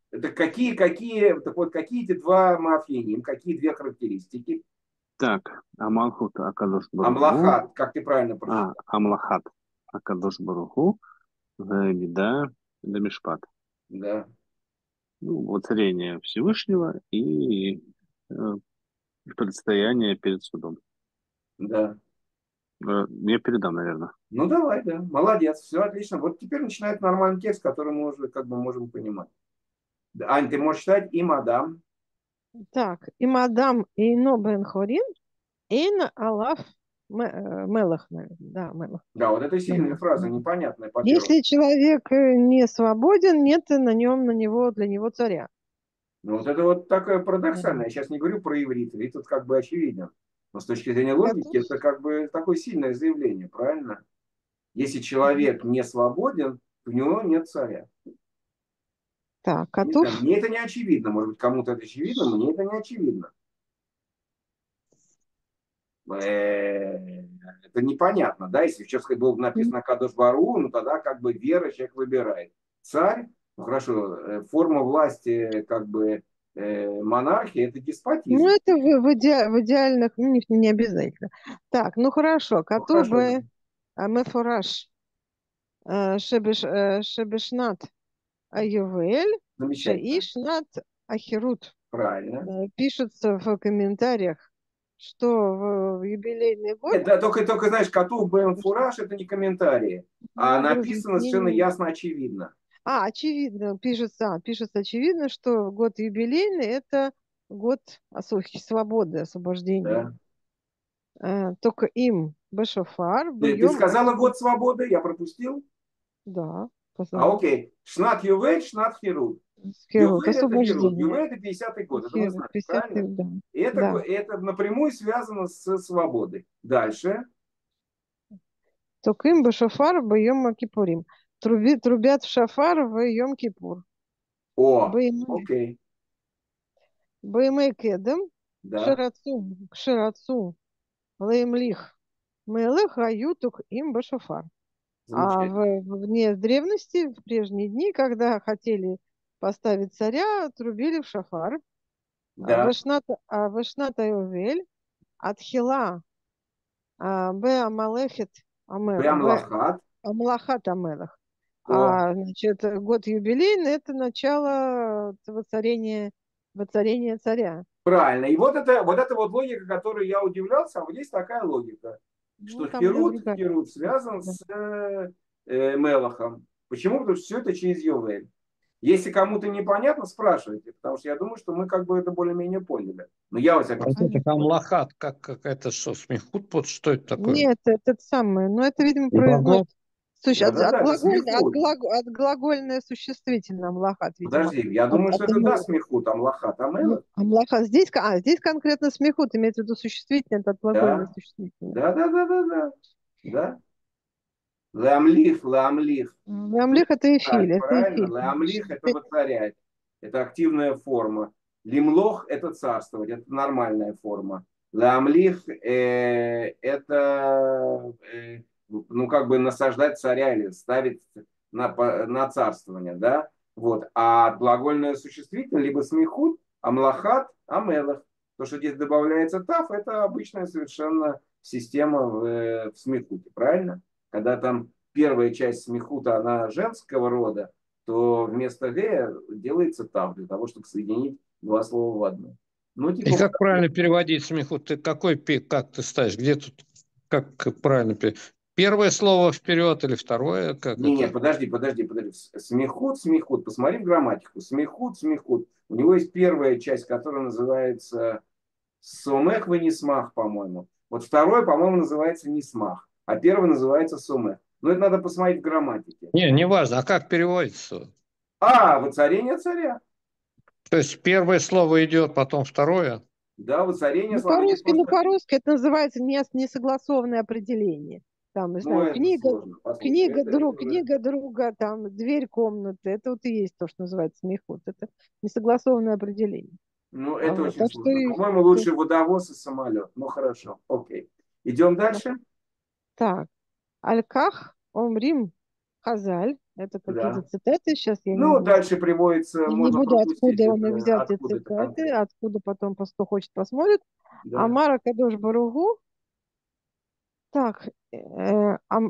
Это какие, какие, так вот, какие эти два мафьяним, какие две характеристики? Так, Амалхут Акадош Баруху. Амлахат, как ты правильно прочитал. А, Амлахат Акадош Баруху. Беда Дамишпат. Да. Ну, воцарение Всевышнего и э, предстояние перед судом. Да. Э, Я передам, наверное. Ну давай, да. Молодец, все отлично. Вот теперь начинает нормальный текст, который мы уже как бы можем понимать. Да, Ань, ты можешь читать им Адам. Так, и мадам Эйно бен Хорин, Эйна Алаф Ме- э, Мелах, наверное. Да, Мелах. Да, вот это сильная Мелах. фраза, непонятная, по-первых. Если человек э, не свободен, нет на нем, на него, для него царя. Ну вот это вот такое парадоксальное. Да. Я сейчас не говорю про иврит, иврит тут как бы очевиден. Но с точки зрения логики Готов? это как бы такое сильное заявление, правильно? Если человек не свободен, то у него нет царя. Так, Не знаю, готов? мне это не очевидно. Может быть, кому-то это очевидно, мне это не очевидно. Э, Это непонятно, да? Если сейчас было написано Кадош Бару, ну тогда как бы вера человек выбирает. Царь, ну хорошо, э, форма власти как бы э, монархии это Ну, деспотизм. это в, в, иде- в идеальных, ну, не, не обязательно. Так, ну хорошо, Ну коту хорошо, да. бы а, мефораж э, шебеш, э, шебешнат аювель Замечательно. шеишнат ахирут. Правильно. Э, Пишется в комментариях, что в, в юбилейный год, Нет, да, только, только, знаешь, Катув Бен Фураж это не комментарии, а ну, написано совершенно разъяснение. ясно, очевидно. А, очевидно, пишется, а, пишется очевидно, что год юбилейный – это год осо- свободы, освобождения. Да. Э, только им бешофар Ты, ты бьем сказала акибу. год свободы, я пропустил? Да, А сказала. окей. Шнат Ювель, Шнат Херут. Херут, Ювель это Херут. освобождение. Ювель это пятидесятый год, это мы Херут, знаем, пятидесятый, правильно? да. И это, Да. это напрямую связано с свободой. Дальше. Только им бешофар бьем кипурим. Труби, трубят в шафар в Йом Кипур. О, окей. Беймей кедем, Да, кшерацу, кшерацу, леймлих, мелех, аютук им бешофар. А замечательно. в, в дне древности, в прежние дни, когда хотели поставить царя, трубили в шафар. Да. Вешната Йовель, Атхила, Б. Амалехет, Прям Б. лохат. Амлахат Амелах. О, А, значит, год юбилейный – это начало воцарения, воцарения царя. правильно. И вот это, вот это вот логика, которой я удивлялся, а вот есть такая логика, Ну, что там у него Херут, другая. Херут связан Да. с э, э, Мелахом. Почему? Потому что все это через Йовель. Если кому-то непонятно, спрашивайте, потому что я думаю, что мы как бы это более-менее поняли. Но я, во всяком Вот случае, это Амлахат, как, как это что, смехут, вот что это такое? Нет, это самое. Но это, видимо, Не про- ну, глагол? суще- от, от, да-да-да, это глаголь- от, смехут. глаго- от глагольное существительное амлахат, видимо. Подожди, я От, думаю, от что это да, Амелаха. смехут, амлахат, Ну, амелах. амлаха здесь, ка- а, здесь конкретно смехут, имеется в виду существительное, это от глагольное Да, существительное. да-да-да-да-да. Да. Ламлих, ламлих. Амлих это эфиль, Так, это правильно. эфиль, Леамлих конечно. это воцарять. Это активная форма. Лимлох это царствовать. Это нормальная форма. Леамлих э, это э, ну как бы насаждать царя или ставить на, по- на царствование. Да? Вот. А глагольное существительное либо смехут, амлахат, амелах. То, что здесь добавляется тав, это обычная совершенно система в, э, в смехуте. Правильно? Когда там первая часть смехута, она женского рода, то вместо «г» делается «тав» для того, чтобы соединить два слова в одно. Ну, И типа, как правильно переводить смехут? Ты какой пи- как ты ставишь? Где тут как правильно переводить? Первое слово вперед или второе? Как не, не, это? подожди, подожди, подожди. Смехут, смехут. Посмотри в грамматику. Смехут, смехут. У него есть первая часть, которая называется сомех вы нисмах, по-моему. Вот второе, по-моему, называется нисмах, а первое называется сомех. Но это надо посмотреть в грамматике. Не, не важно. А как переводится? А, воцарение царя. То есть первое слово идет, потом второе? Да, воцарение Ну, слова. Здесь по-русски, ну, просто, по-русски это называется не- несогласованное определение. Там, не ну, знаю, это книга, сложно. Послушай, книга это, это друг, уже... книга друга, там, дверь комнаты. Это вот и есть то, что называется смехут. Это несогласованное определение. Ну, А это вот, очень так что сложно. и... По-моему, лучше водовоз и самолет. Ну, хорошо, окей. Идем да. дальше. Так. Альках омрим хазаль Это какие-то Да. цитаты, сейчас я не Ну, буду, дальше приводится, я не можно буду, пропустить откуда он их это, взял, эти откуда это цитаты, конкретно. откуда потом, пос- кто хочет, посмотрит. Да. Амара Кадош Баругу, так, э, ам,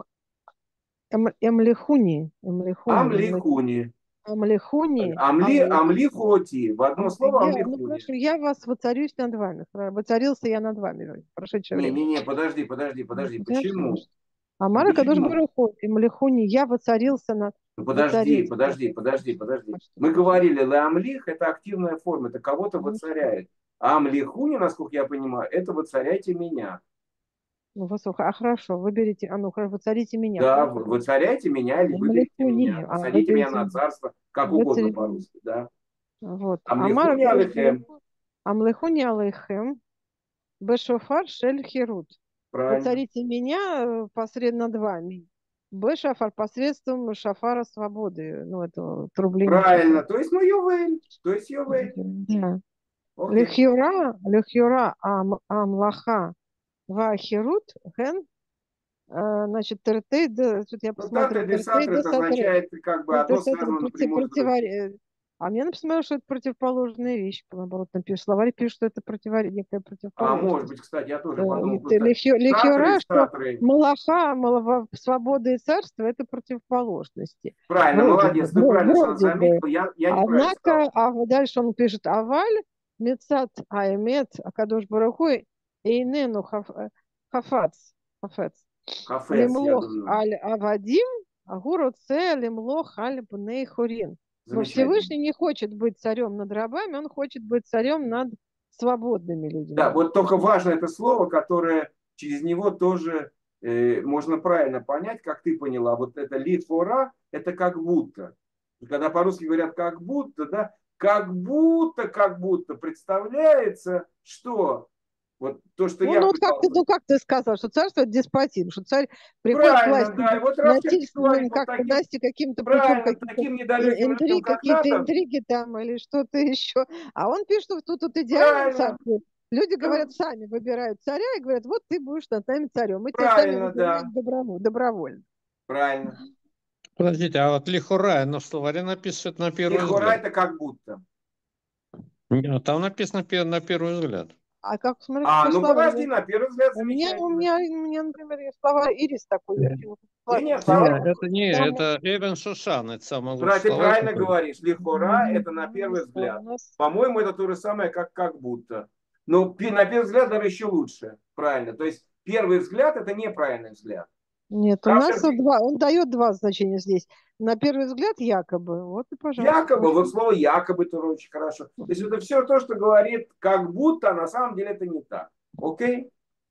эм, Эмлихуни, Эмлихуни, Эмли- Амлихуни. Амлихуни, Амли, Амли- амлихоти. В одно Ам- слово я, ну амлихуни. хорошо, я вас воцарюсь над вами, воцарился я над вами в прошедшее время. Не-не-не, подожди, подожди, Ну, подожди. хорошо. Почему? Амара Кадош Почему? Баруху, Эмлихуни, я воцарился над, Ну, подожди, воцарился. подожди, подожди, подожди. А что, Мы хорошо. говорили, леамлих – это активная форма, это кого-то Ну, воцаряет. А амлихуни, насколько я понимаю, это воцаряйте меня. Ну, вас- а хорошо, выберите, а ну, хорошо, воцарите меня. Да, Хорошо. вы- воцаряйте меня или выберите Амлихуни, меня. а Посадите меня выберите на меня. царство, как угодно Выцарите. по-русски, да. Вот. Амлихуни Амара Кадош алейхем. Баруху, Амлихуни алейхем, бешофар шель херут. Правильно. Воцарите меня э, посредством над вами. Бешофар посредством шафара свободы. Ну, это трубление Правильно. шафара. То есть, ну, Йовель. То есть, Йовель. Да. Окей. Лехюра, лехюра ам, амлаха вахерут ген, э, значит, тертей, да, тут я Ну, посмотрю, тата де тертей сатра, да это сатре. означает, как бы одно связано Против, напрямую с другим. противор- А мне написано, что это противоположная вещь. Наоборот, напишешь, словарь пишет, что это противор... некая А противоположность. может быть, кстати, я тоже Э, подумал. это просто лихё- Лихюра, Сатры, что сатры. малаха, малова- свобода и царство – это противоположности. Правильно, Вроде бы, молодец. Ты вро- правильно сам вроде бы. заметил. Я, я неправильно сказал. Однако, а вот дальше он пишет аваль, мецат аэмет, акадош барахуй, эйнену хаф- э, хафац, хафац, Хафец, я лимлох думаю. аль авадим, агуру це лимлох аль бней хорин. Но Замечательно. Всевышний не хочет быть царем над рабами, он хочет быть царем над свободными людьми. Да, вот только важно это слово, которое через него тоже э, можно правильно понять, как ты поняла. Вот это литфора, это как будто. И когда по-русски говорят как будто, да, как будто, как будто представляется, что вот то, что Ну, я ну, вот как ты, пытался. ну, как ты сказал, что царство это деспотизм, что царь приходит к Правильно, власти да. И вот Рав Шерки насильственным, говорит вот как к таким, власти каким-то путем, правильно, какие-то таким недалеким людям, интриги, как какие-то Натан. интриги там или что-то еще. А он пишет, что тут, тут идеальном Правильно. царстве. Люди Да. говорят, сами выбирают царя и говорят, вот ты будешь над нами царем. Мы тебя сами Правильно, выбираем да. добровольно. добровольно. Правильно. Подождите, а вот лихура, оно в словаре написано на первый Лихора взгляд. это как будто. Нет, там написано пе- на первый взгляд. А как, смотри, А, какой ну словарь? подожди, на первый взгляд У меня, у замечательно. меня, у меня, например, есть словарь Ирис такой. Я Нет, Не, не, словарь, словарь, это не, там, это Эбен Шушан, это самый Пра- лучший ты словарь. правильно который- говоришь. Лихора это на первый у взгляд. нас По-моему, это то же самое, как как будто. Но пи- на первый взгляд даже еще лучше. Правильно. То есть первый взгляд это неправильный взгляд. Нет, у Рав нас Шерки- два, он дает два значения здесь. На первый взгляд, якобы. Вот и пожалуйста. Якобы, вот слово якобы тоже очень хорошо. То есть это все то, что говорит как будто, а на самом деле это не так. Окей?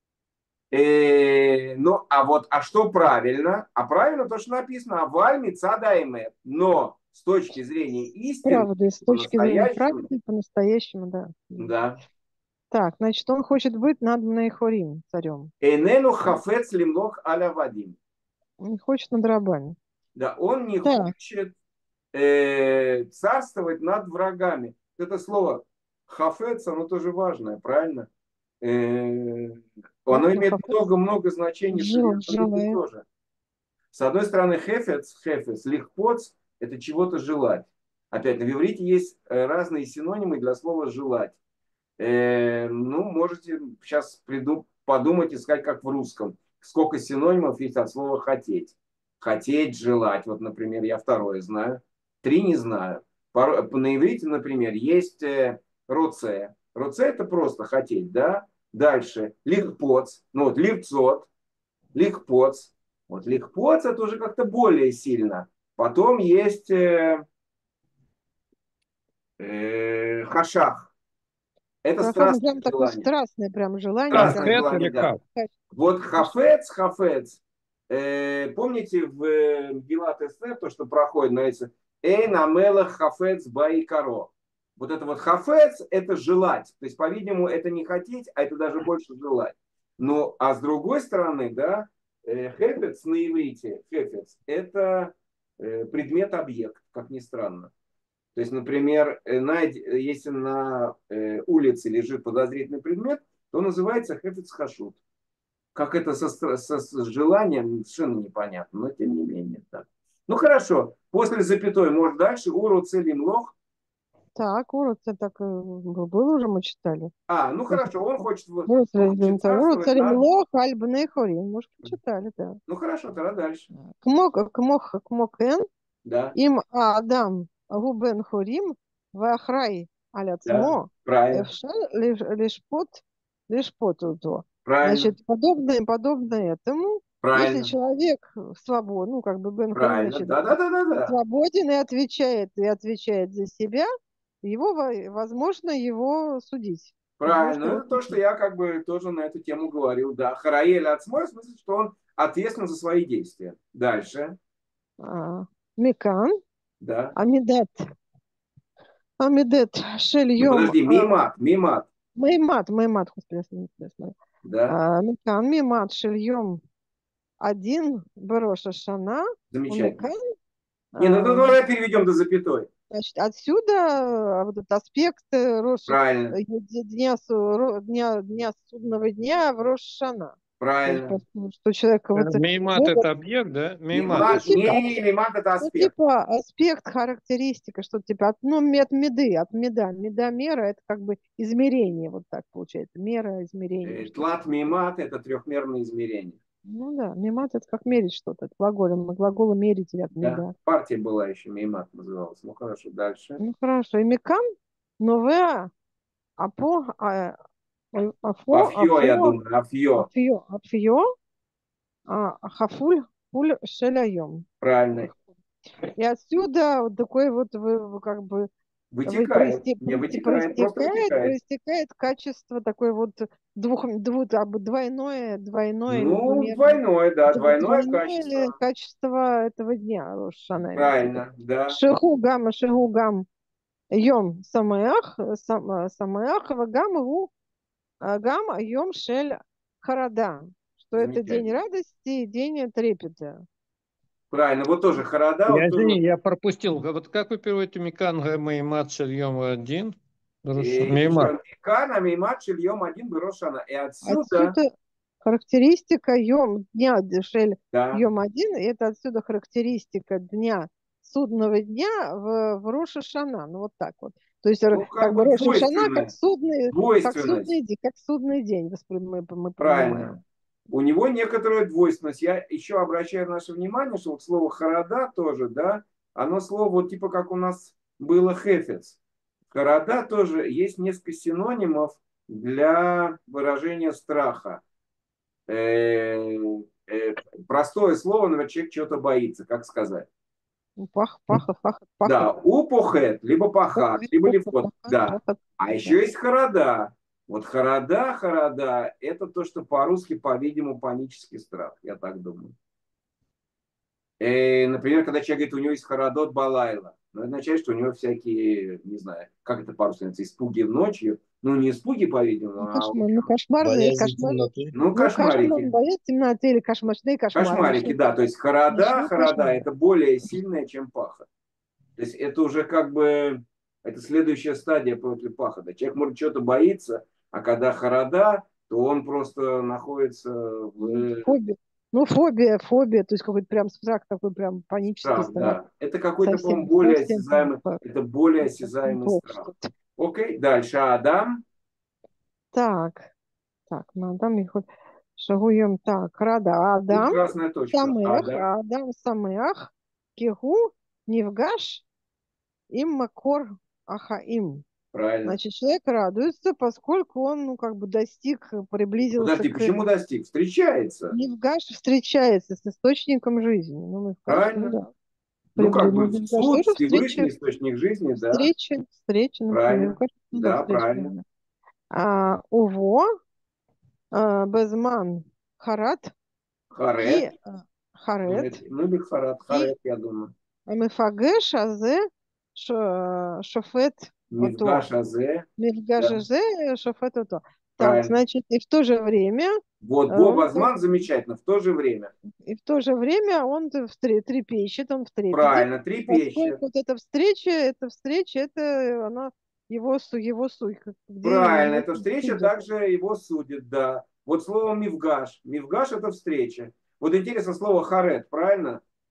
Э, ну, а вот, а что правильно? А правильно то, что написано «Аваль мицада эмет». Но с точки зрения истины, Правда, с точки зрения по-настоящему, правды, по-настоящему, да. да. Так, значит, он хочет быть над Мнейхорим, царем. Энену хафец лимлох аля вадим. Он не хочет над рабами. Да, он не Так. хочет э, царствовать над врагами. Это слово хафец, оно тоже важное, правильно? Э, оно Так, имеет хафец. много-много значений в Жил- современном языке желает. тоже. С одной стороны, хефец, хефец, лихпоц – это чего-то желать. Опять, в иврите есть э, разные синонимы для слова «желать». Э, ну, можете сейчас приду, подумать и сказать, как в русском. Сколько синонимов есть от слова «хотеть». Хотеть, желать. Вот, например, я второе знаю. Три не знаю. По, на иврите, например, есть э, роце. Роце – это просто хотеть, да? Дальше лихпоц. Ну вот ливцот, лихпоц. Вот лихпоц – это уже как-то более сильно. Потом есть э, э, хашах. Это Так, страстное прям такое желание. страстное прям желание. Страстное прям- Хафец желание, или да. как? Вот хафец, хафец. Э, помните в э, Гилат Эстер, то, что проходит, называется Эйн амелах хафец баикаро. Вот это вот хафец – это желать. То есть, по-видимому, это не хотеть, а это даже больше желать. Ну, а с другой стороны, да, э, хефец на иврите, хефец – это э, предмет-объект, как ни странно. То есть, например, э, на, если на э, улице лежит подозрительный предмет, то называется хефец хашут. Как это со, со, с желанием, совершенно непонятно, но тем не менее так. Ну хорошо, после запятой, может дальше, уру целим лох. Так, урод, это так э, был был уже, мы читали. А, ну То есть, хорошо, он хочет, вот- урод он хочет царствовать царем над... лох, альбны хорим. Может, почитали, да. Ну хорошо, тогда дальше. Кмок, кмох, кмокен, Да, им Адам губен хорим, вахрай да, аляцмо, правильно, эфшер лишпот, лишпот то. правильно, Значит, подобное, подобное этому, если правильно, человек свободен, ну, как бы Бен Хорим, правильно. значит, Да, да, да, да, да. свободен и отвечает, и отвечает за себя, его, во- возможно, его судить. Правильно. Возможно, Ну, его это то, что судить. я как бы тоже на эту тему говорил. Да, Хараэль Ацмой, в смысле, что он ответственен за свои действия. Дальше. А, Микан, Да. Амидат, Амидет, Не, Шельем, подожди, мимат, мимат. Маймат, Маймат, господи, я не знаю. Да. А, Микан, Мимат, Шельем, один, Бероша Шана, Замечательно. Умикан. Не, ну ну, а, давай переведем до запятой. Значит, отсюда а, вот этот аспект э, Рош, э, Правильно, дня, су- ро- дня, дня судного дня в Рош Шана. То есть, Правильно. потому что человек Э, вот, Меймат вот, это объект, да? ну, Меймат ну, мимат, это типа, не, не, не, мимат это ну, аспект. типа аспект, характеристика, что типа от, ну, от меды, от меда. Меда мера это как бы измерение, вот так получается. Мера измерения. Э, Что Тлат мимат это трехмерное измерение. ну да, мимат это как мерить что-то. Это глаголем, глагола мерить или от Да. меда. Партия была еще, мимат называлась. Ну хорошо, дальше. Ну хорошо. И микан, новая, апо, а, ой, афо, Афьё, я афо, думаю, афьё. афьё, афьё, а, хафуль, фуль шеляем. Правильно. И отсюда вот такой вот вы, вы как бы вы Вытекает. происте- Не происте- вытекает, просто проистекает, вытекает. проистекает качество такое вот двух, двух, а, двойное, двойное или Ну, двумерное, двойное, да, дв- двойное двойное качество. качество этого дня Рошана имеется в виду. Правильно, да. Шиху гамма, шиху гам, йом самеах, сам- самеах, гам гу, гам йом шель харада, что это день Замечательно. радости и день трепета. Правильно, вот тоже Харада, Я, вот извини, тоже я пропустил. Вот как вы переводите Миканга Меймат Шельем один? еще Меймат. Микана, Меймат, Шильем, один Берошана. И отсюда, Отсюда характеристика йом дня дешель да, йом один, и это отсюда характеристика дня судного дня в, в Рош ха-Шана. Ну вот так вот. То есть р- ну, как как бы бы Рош ха-Шана как двойственность. судный, как Двойственность, судный, день- как судный день воспри- мы, мы понимаем. правильно. У него некоторая двойственность. Я еще обращаю наше внимание, что вот слово Харада тоже, да, оно слово вот типа как у нас было хефец. Харада тоже есть несколько синонимов для выражения страха. Э, э, простое слово, например, человек чего-то боится, как сказать? Ну, Пах, паха, паха, пахот. Да, упохет, либо пахат, Похот, либо похот, левкот. пахот, Да. пахот. А Да. еще есть харада. Вот харада, харада, это то, что по-русски, по-видимому, панический страх, я так думаю. И, например, когда человек говорит, у него есть харадот балайла, ну, это означает, что у него всякие, не знаю, как это по-русски называется, испуги ночью. Ну, не испуги, по-видимому, Ну, а кошмар, ну, кошмарные, Боязнь кошмарные. темноты. ну, Ну, кошмар, кошмарики. боец темноты или кошмарные кошмары. Кошмарики, Ночные, да. То есть харада, ночные харада кошмары. это более сильное, чем пахот. То есть это уже как бы, это следующая стадия после пахота. Человек может что-то боится, а когда харада, то он просто находится в Фобия. Ну, фобия, фобия, то есть какой-то прям страх такой, прям панический страх, страх. да. Это какой-то, по-моему, Совсем, более совсем осязаемый, плохо. это более Совсем осязаемый плохо страх. что-то. Окей, дальше Адам. Так, так, ну, Адам их вот шагуем. Так, Рада, Тут Адам, красная точка. Самех, Адам. Адам, Самех, Кегу, Невгаш, им Макор, Ахаим. Правильно. Значит, человек радуется, поскольку он, ну, как бы достиг, приблизился Подожди, к... почему достиг? Встречается. Невгаш встречается с источником жизни. Ну, Невгаш, ну Правильно. да. Ну, Прибли- как ну, бы Невгаш суд, тоже встреча, Всевышний источник жизни, да. встреча, встреча, ну, Правильно. Невгаш, ну, да, Да, встреча. правильно. Да. А, Уво, а, Безман, Харат и Харет. а, Ну, Харет, или ну, или харат. и Харет, я думаю. Мефагеш, Азе, Ш- Шофет, Ото. Мифгаш азе. Мефгаш, Да, Азе, Шофет, Ото. Так, правильно. значит, и в то же время Вот э, Боб он как Азман замечательно. В то же время. и в то же время он встре- трепещет, он в трепете, Правильно. Трепещет. поскольку вот эта встреча, эта встреча, это она его, су- его суть, как- где на Правильно. него Эта встреча судят. также его судит, да. Вот слово мифгаш. Мифгаш это встреча. Вот интересно слово харет, правильно?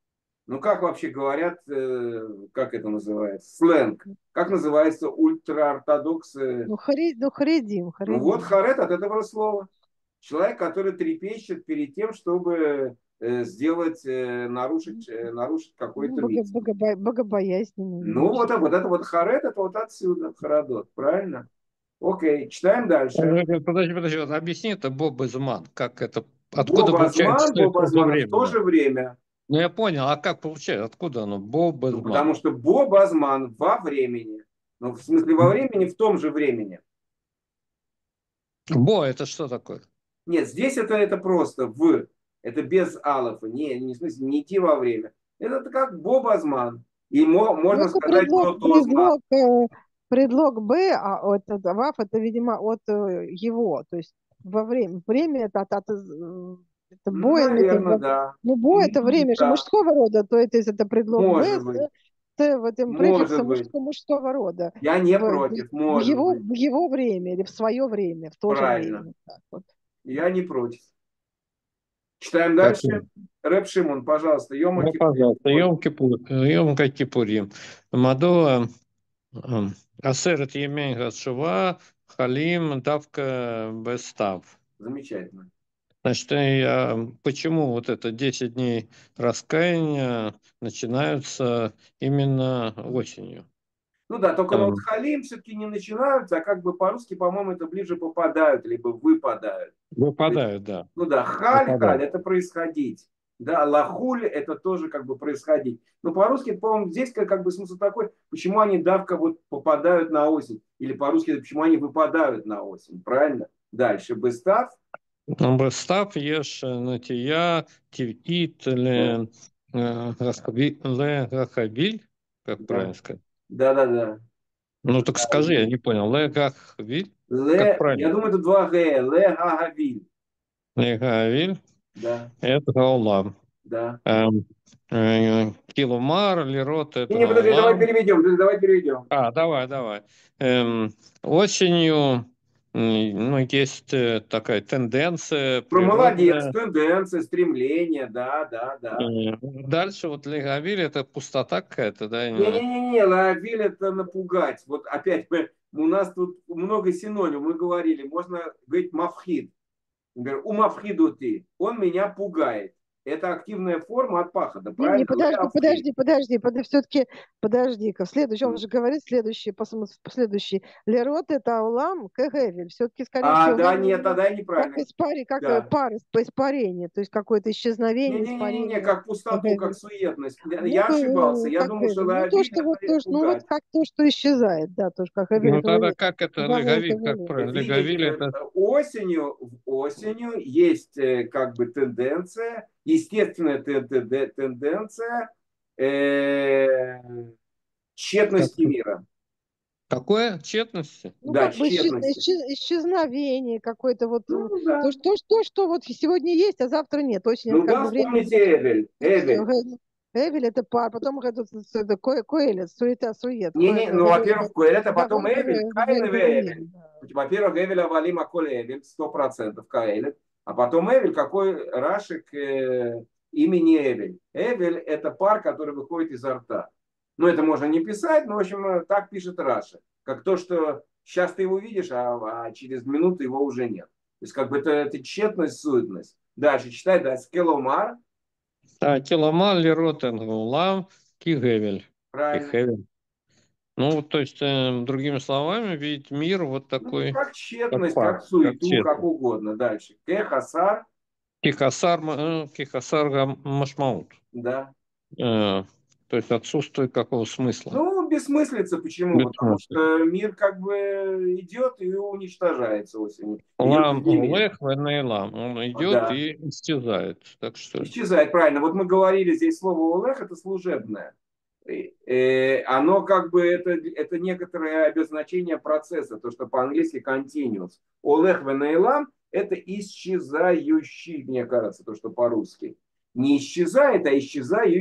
Ну, как вообще говорят, э, как это называется? Сленг. Как называется ультраортодоксы? Ну, хари, ну харидим, Ну, вот харидим. харет от этого слова. Человек, который трепещет перед тем, чтобы э, сделать, э, нарушить, э, нарушить Ну, какой-то бого, митцву. богобо- богобоязненный, Ну, видимо, вот, что-то. вот это вот харет, это вот отсюда, харадот, правильно? Окей, читаем дальше. Подожди, подожди, подожди, вот объясни это Боб-Изман, как это, откуда получается, Бобазман, что это за Бобазман в то время? же время. Ну, я понял, а как получается, откуда оно, Ну, Боб-Изман? потому что Бобазман во времени. Ну, в смысле, во времени, в том же времени. Бо, это что такое? Нет, здесь это, это просто в. Это без алафа. Не, не, в смысле, не идти во время. Это как Бобазман. И мо, Ну, можно это сказать предлог, до Тозман. предлог, э, предлог Б, а от, от Вав это, видимо, от э, его. То есть во время. Время это, от, от, э, это Ну, Бо, имеется в наверное, виду. да. Ну, Бо это Ну, время же да. мужского рода, то это, это предлог Б Может с, быть. с вот этим Может префиксом быть. мужского, мужского рода. Я не В, против. в, Может его, быть. в его время или в свое время, в то же время. Правильно. Вот так вот. Я не против. Читаем Так, дальше. Рэб Шимон, пожалуйста. Йома ну, Кипурим. пожалуйста, Йом Кипур, Йом Кипурим. Мадоа Асерет Емень Гашува Халим Давка Бестав. Замечательно. Значит, я, почему вот это десять дней раскаяния начинаются именно осенью? Ну да, только ну, вот Там халим все-таки не начинаются, а как бы по-русски, по-моему, это ближе попадают, либо выпадают. То есть, выпадают, да, ну да, халь-халь – выпадают. это происходить. Да, лахуль – это тоже как бы происходить. Но по-русски, по-моему, здесь как, как бы смысл такой, почему они давка вот попадают на осень. Или по-русски, почему они выпадают на осень. Правильно? Дальше. Быстав. Бестав ешь натия тивит ле рахавиль, как правильно Да, сказать? да, да. да. Ну так скажи, я не понял. Ле рахавиль, как Ле, я правильно? думаю, это два г. Ле гагавиль. Ле гавиль, Да, это гаулам. да. Эм, э, Килумар, лирот, Не, это не, подожди, давай гаулам. переведем. Давай переведем. А, давай, давай. Эм, осенью, м, ну, есть э, такая тенденция Про молодец, природная. тенденция, стремление, да, да, Э, да. Дальше вот Легавиль это пустота какая-то, да, именно. Не-не-не, ловили это напугать. Вот опять мы, у нас тут много синонимов, мы говорили, можно говорить мафхид. Например, у мафхиду ты, он меня пугает. Это активная форма от пахота, Не, не, правильно? подожди, подожди, подожди, подожди, все-таки, подожди-ка, в следующем, он Ле-афхид. же говорит следующий, посмотри, следующий. Лерот это Аулам Кегевель. Все-таки, скорее А, всего, да, Гевель нет, именно тогда как неправильно. испари, как э, Да. пар, испарение, то есть какое-то исчезновение, Не-не-не, испарение. как пустоту, как Кегевель. суетность. Я Ну, я ошибался. ка- Я как думал, что Гевель. Ну, то, лавиль что вот, это то, что, ну, вот пугать. как то, что исчезает, да, тоже как Гевель Ну тогда Гевель. как это Гавель Легавиль, как Гевель. правильно? Видите, Легавиль э, это осенью, осенью есть э, как бы тенденция, естественная тен- тен- тенденция э, как, тщетности мира. какое? Тщетности? Ну, Да, как бы исчез- тщетности. исчез- исчезновение какое-то вот, э, Ну то, да. что, то, что, что вот сегодня есть, а завтра нет. Очень это Ну как да, бы время. вспомните Эвель. Эвель. Эвель это пар, потом это, это ко- коэлет, суета, сует. Не, не, ну, во-первых, Коэлет, а потом Гавель, Эвель. Каин и Гавель. Эвель. Во-первых, Эвель Авалима Коль Эвель, сто процентов Каэлет. А потом Эвель, какой Рашик э, имени Эвель. Эвель – это пар, который выходит изо рта. Ну, это можно не писать, но, в общем, э, так пишет Раша. Как то, что сейчас ты его видишь, а, а через минуту его уже нет. То есть, как бы это, это тщетность, суетность. Дальше читай, да, скеломар. А, Киломан, Лерот, Энгулам, Кигевель. Правильно. Кигевель. Ну, то есть, э, другими словами, видеть мир вот Ну, такой, как как тщетность, пар, как как суету, цвет. как угодно. Дальше. Кехасар. Кихасар, м- э, Кихасар гам- Машмаут. Да. Э, То есть, отсутствует какого смысла. Ну, бессмыслица. Почему? Потому Бессмысленно. что мир как бы идет и уничтожается осенью. Идет Лам, эпидемия. лех, венейлам. Он идет Да. и исчезает. Так что, Исчезает, правильно. Вот мы говорили, здесь слово олех это служебное. И, э, оно как бы это, это некоторое обозначение процесса, то, что по-английски continuous. Олех венейлам это исчезающий, мне кажется, то, что по-русски. Не исчезает, а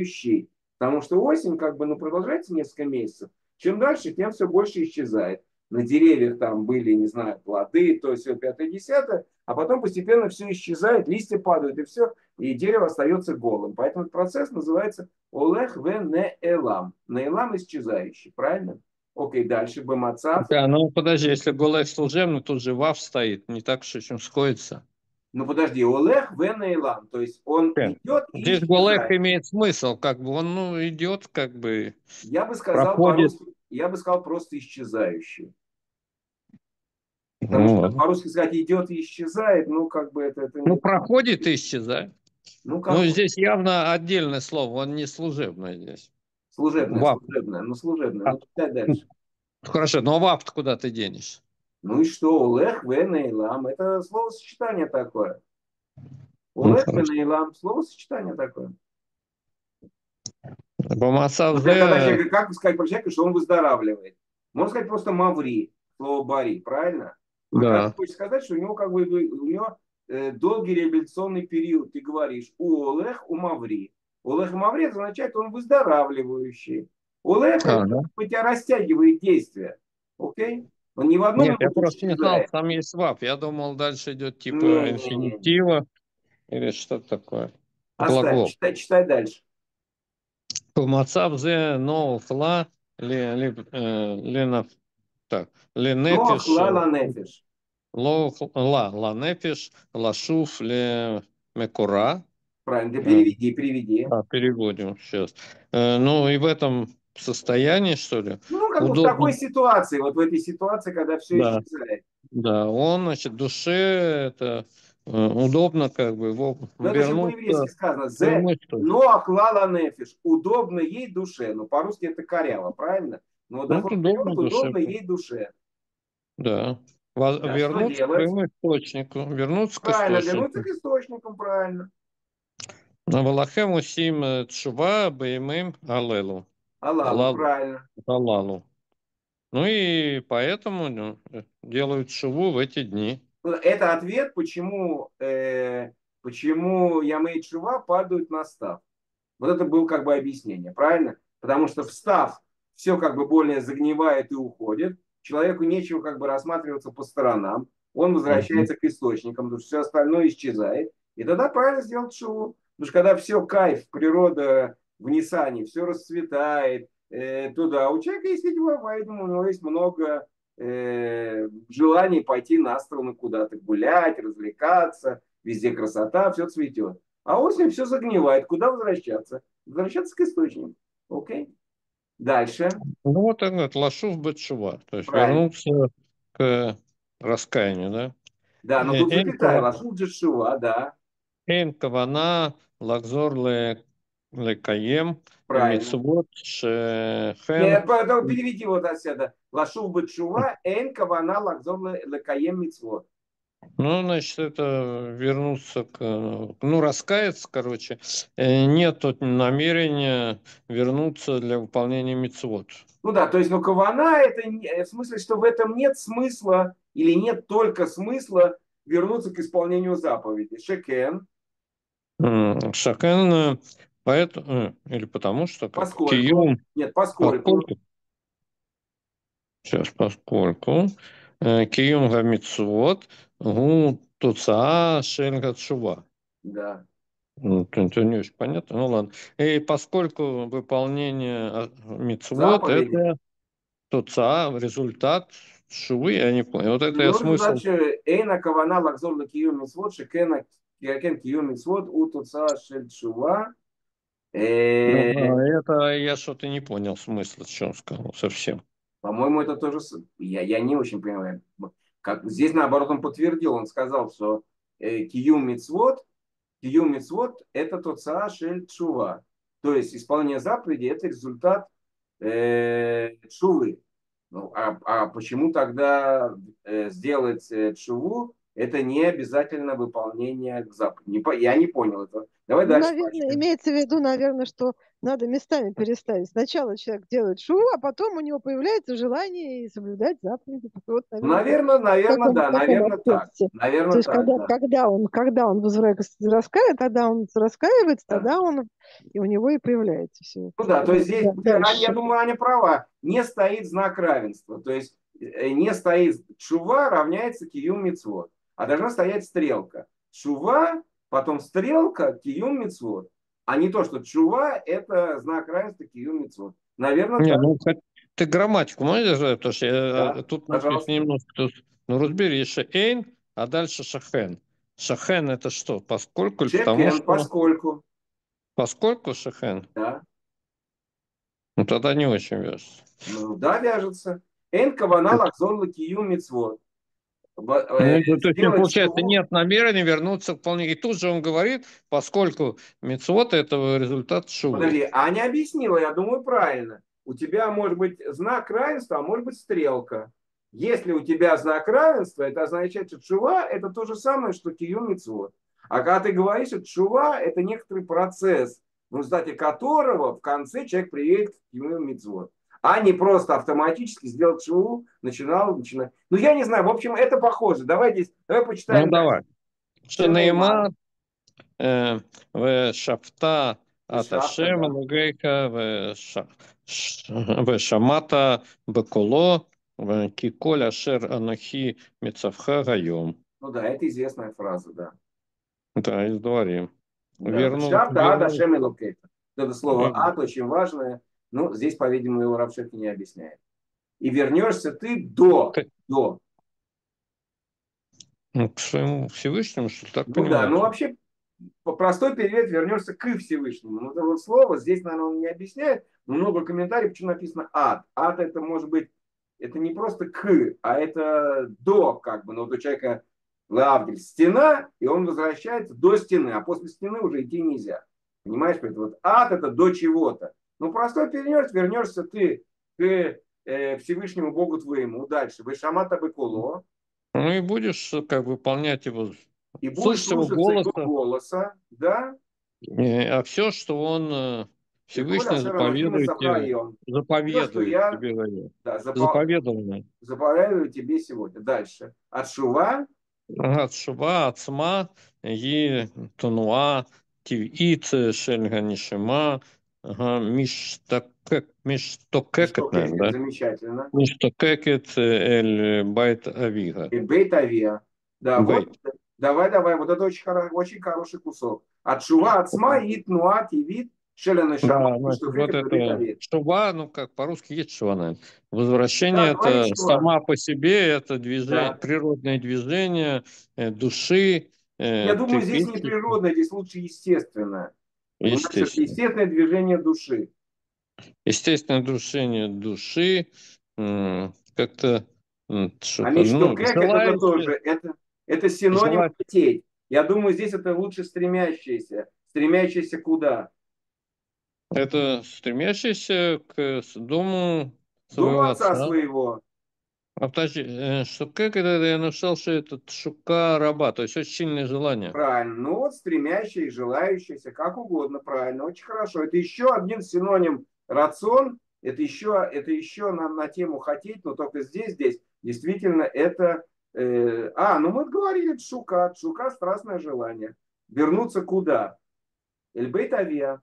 исчезающий. Потому что осень как бы ну, продолжается несколько месяцев. Чем дальше, тем все больше исчезает. на деревьях там были, не знаю, плоды, то есть все пятое-десятое, а потом постепенно все исчезает, листья падают, и все, и дерево остается голым. Поэтому этот процесс называется олех ве неэлам. Неэлам исчезающий, правильно? Окей, дальше бамацав. Да, ну подожди, если голых служебный, тут же вав стоит, не так уж очень сходится. Ну подожди, олех ве неэлам, то есть он Нет. идет и Здесь голых исчезает. имеет смысл, как бы он ну, идет, как бы Я бы сказал проходит. по-русски, я бы сказал просто исчезающий. Потому Ну, что ладно. по-русски сказать идет и исчезает, ну как бы это, это Ну, не... проходит и исчезает. Ну, Ну, как здесь явно отдельное слово, он не служебное здесь. служебное, Вап. служебное, ну служебное, А, ну читай дальше. хорошо, но вап куда ты денешь? Ну и что, олех ве неэлам, это словосочетание такое. Ну, Олег хорошо. Венейлам, словосочетание такое. Бамацав Например, когда зе, человек, как сказать про человека, что он выздоравливает? Можно сказать просто маври, слово бари, правильно? А когда ты да. хочешь сказать, что у него как бы у него э, долгий реабилитационный период, ты говоришь у олег, у маври. Олег и маври означает, он выздоравливающий. Олег А, это да? у тебя растягивает действие. Окей? Он не в одну Нет, я минуту просто не знал, исчезает. там есть вап. Я думал, дальше идет типа Не-не-не. инфинитива или что-то такое. Оставь, Глагол. читай, читай дальше. Бамацав зе но фла ли, ли, э, ленаф, так, Но ленефиш, э, хлала нефиш. ло, ла, ла нефиш, лашуф, ле мекура. Правильно, ты Э, переведи, переведи. А, переводим сейчас. Э, Ну и в этом состоянии, что ли, Ну, как бы в удобно. такой ситуации, вот в этой ситуации, когда все Да, исчезает. да, он, значит, душе это э, удобно как бы его Но это же вернуться по-еврейски сказано. к Зе преимуществу. ноахлала нефиш. Удобно ей душе. Ну, по-русски это коряво, правильно? Но Ну, это дословно удобно перевод душе. удобно ей душе. Да. Воз- Да, что Вернуться к делать? своему источнику. Вернуться к Правильно, вернуться источнику. к источникам, правильно. Валахем усим тшува беймим алелу. Алалу, Лалу. правильно. Алалу. Ну и поэтому ну, делают шуву в эти дни. Это ответ, почему, э, почему Ямей Чува падают на став. Вот это было как бы объяснение, правильно? Потому что встав, все как бы более загнивает и уходит. Человеку нечего как бы рассматриваться по сторонам. Он Мгм. возвращается к источникам, потому что все остальное исчезает. И тогда правильно сделать шоу. Потому что когда все кайф, природа в Ниссане, все расцветает, э, туда у человека есть, видимо, поэтому у него есть много э, желаний пойти на сторону куда-то гулять, развлекаться, везде красота, все цветет. А осенью все загнивает. Куда возвращаться? Возвращаться к источнику. Окей? Дальше. Ну вот так вот, лашув бетшува. То есть Правильно. вернуться к раскаянию, да? Да, но Э, тут Эйн запятая. кава- Лашув джешува, да. эйн кавана лакзор ле лекаем Правильно. мицвот шехен. Не, потом переведи вот отсюда. Лашув бетшува, эн кавана лакзор лекаем мицвот. Ну, значит, это вернуться к... Ну, раскаяться, короче. Э, Нет тут намерения вернуться для выполнения мицвот. Ну да, то есть, ну, кавана, это не- в смысле, что в этом нет смысла или нет только смысла вернуться к исполнению заповеди. Шекен, М, Шакен, э, поэтому... э, Или потому что как? поскольку, Киюм, нет, поскольку, поскольку... Сейчас, поскольку... э, Киюм гамицвот гу туцаа шель гатшува. да, Ну, это это не очень понятно. Ну, ладно. И поскольку выполнение мицвод заповеди. это туца, результат шувы, я не понял. Вот это я Ну, смысл. значит, эйна кавана лакзор лакиюм митцвот, шекена киакен киюм митцвот, утуца шель шува. Ну, Э, а это я что-то не понял смысла, что он сказал совсем. По-моему, это тоже... с- Я, я не очень понимаю. Как, здесь, наоборот, он подтвердил. Он сказал, что э, киюм митцвот, киюм митцвот это туца шель шува. То есть, исполнение заповеди это результат э, шувы. Ну, а, а почему тогда э, сделать э, шуву, это не обязательно выполнение заповеди? Не, по- я не понял этого. Давай Ну, дальше наверное, прочитаем. имеется в виду, наверное, что надо местами переставить. Сначала человек делает шоу, а потом у него появляется желание соблюдать заповеди. Вот, наверное, так, Наверное, в наверное, таком, в да, таком наверное так. аспекте. То Наверное есть, когда, так, да. когда он, когда он возвращается, раскаивается, тогда он раскаивается, Да. тогда он, и у него и появляется все Ну это. да, то есть Да, здесь, Аня, я дальше. думаю, Аня права, не стоит знак равенства. То есть не стоит тшува, равняется киюм мицвот. А должна стоять стрелка. Тшува, потом стрелка, киюм мицвот. А не то, что тшува – это знак равенства киюм мицвот. Наверное, Не, так. ну хоть ты грамматику можешь, потому что я, Да, тут может быть пожалуйста. немножко, тут, ну разбери, еще эйн, а дальше шахен. Шахен это что? Поскольку или потому Шекен, что? поскольку. Поскольку шахен? Да. Ну тогда не очень вяжется. Ну да, вяжется. Эн кавана лахзор лакиюм мицвот. Ну, то есть, Сделать получается, шуву. нет намерения вернуться к вполне. И тут же он говорит, поскольку мицвот этого результат шувы. Подожди, Аня объяснила, я думаю, правильно. У тебя может быть знак равенства, а может быть стрелка. Если у тебя знак равенства, это означает, что тшува – это то же самое, что киюм мицвот. А когда ты говоришь, что тшува – это некоторый процесс, в результате которого в конце человек приедет к киюм мицвот. А не просто автоматически сделал тшуву, начинал, начинать. Ну, я не знаю, в общем, это похоже. Давай здесь, давай почитаем. Ну, давай. Шенеймар. Шенеймар, в шафта Шафта, аташем да. лугейка, в шамата беколо, в киколь ашер анахи мецавха гайом. Ну да, это известная фраза, да. Да, из дворим. Да, Вернул, шафта ада вернул. шем элокейта. Это слово ад очень важное. Ну, здесь, по-видимому, его Рав Шерки не объясняет. И вернешься ты до, до. Ну, к своему Всевышнему, что ли, так Ну да, ну понимаете? вообще, по простой перевод, вернешься к Всевышнему. Ну, это вот слово, здесь, наверное, он не объясняет, но много комментариев, почему написано ад. Ад это может быть, это не просто к, а это до, как бы, но вот у человека лавдиль стена, и он возвращается до стены, а после стены уже идти нельзя. Понимаешь, это вот ад это до чего-то. Ну, простой перевод, вернешься ты к э, Всевышнему Богу твоему дальше. Вышамата бекуло. Ну и будешь как выполнять его, И будешь слушать его слушаться его голоса, голоса, да? э, а все, что он э, И Коля Всевышний Шаранахим и заповедует тебе, Сахаем. Все, что заповедует я тебе, говорит. да, запо- Заповедовано. заповедую тебе сегодня. Дальше. От Шува, От шува, от сма, и тонуа, тивит, шельга нишима, ага, миштакек, и миштокекет, что наверное, Кекет, да? замечательно. Миштокекет эль байт авига. И Бейт Авиа. Да, вот, Бейт. давай, давай, вот это очень, хоро- очень хороший кусок. От Шува, от Сма, и Тнуа, Тивит, Шелена Шама, Да, и значит, что вот Кекет, Бейт это Авиа. шува, ну как по-русски есть шува, наверное. Возвращение Да, говорит это Шува. сама по себе, это движение, Да. природное движение э, души, Я э, думаю, здесь не трепещущей, природное, здесь лучше естественное. Понимаешь, это естественно. естественное движение души. Естественное движение души, м, как-то, м, А что-то, ну, мечтукекет это желающее, тоже, это, это синоним желать, хотеть. Я думаю, здесь это лучше стремящееся. Стремящееся куда? это стремящийся к с- дому Дому своего отца отца. своего. А подожди, э, что как это я нашел, что это шука раба, то есть очень сильное желание. Правильно. Ну вот стремящее, желающееся, как угодно, правильно. Очень хорошо. Это еще один синоним рацион. Это еще, это еще на, на тему хотеть, но только здесь, здесь действительно это... э, а, ну мы говорили шука. Шука – страстное желание. Вернуться куда? Эльбейт авиа.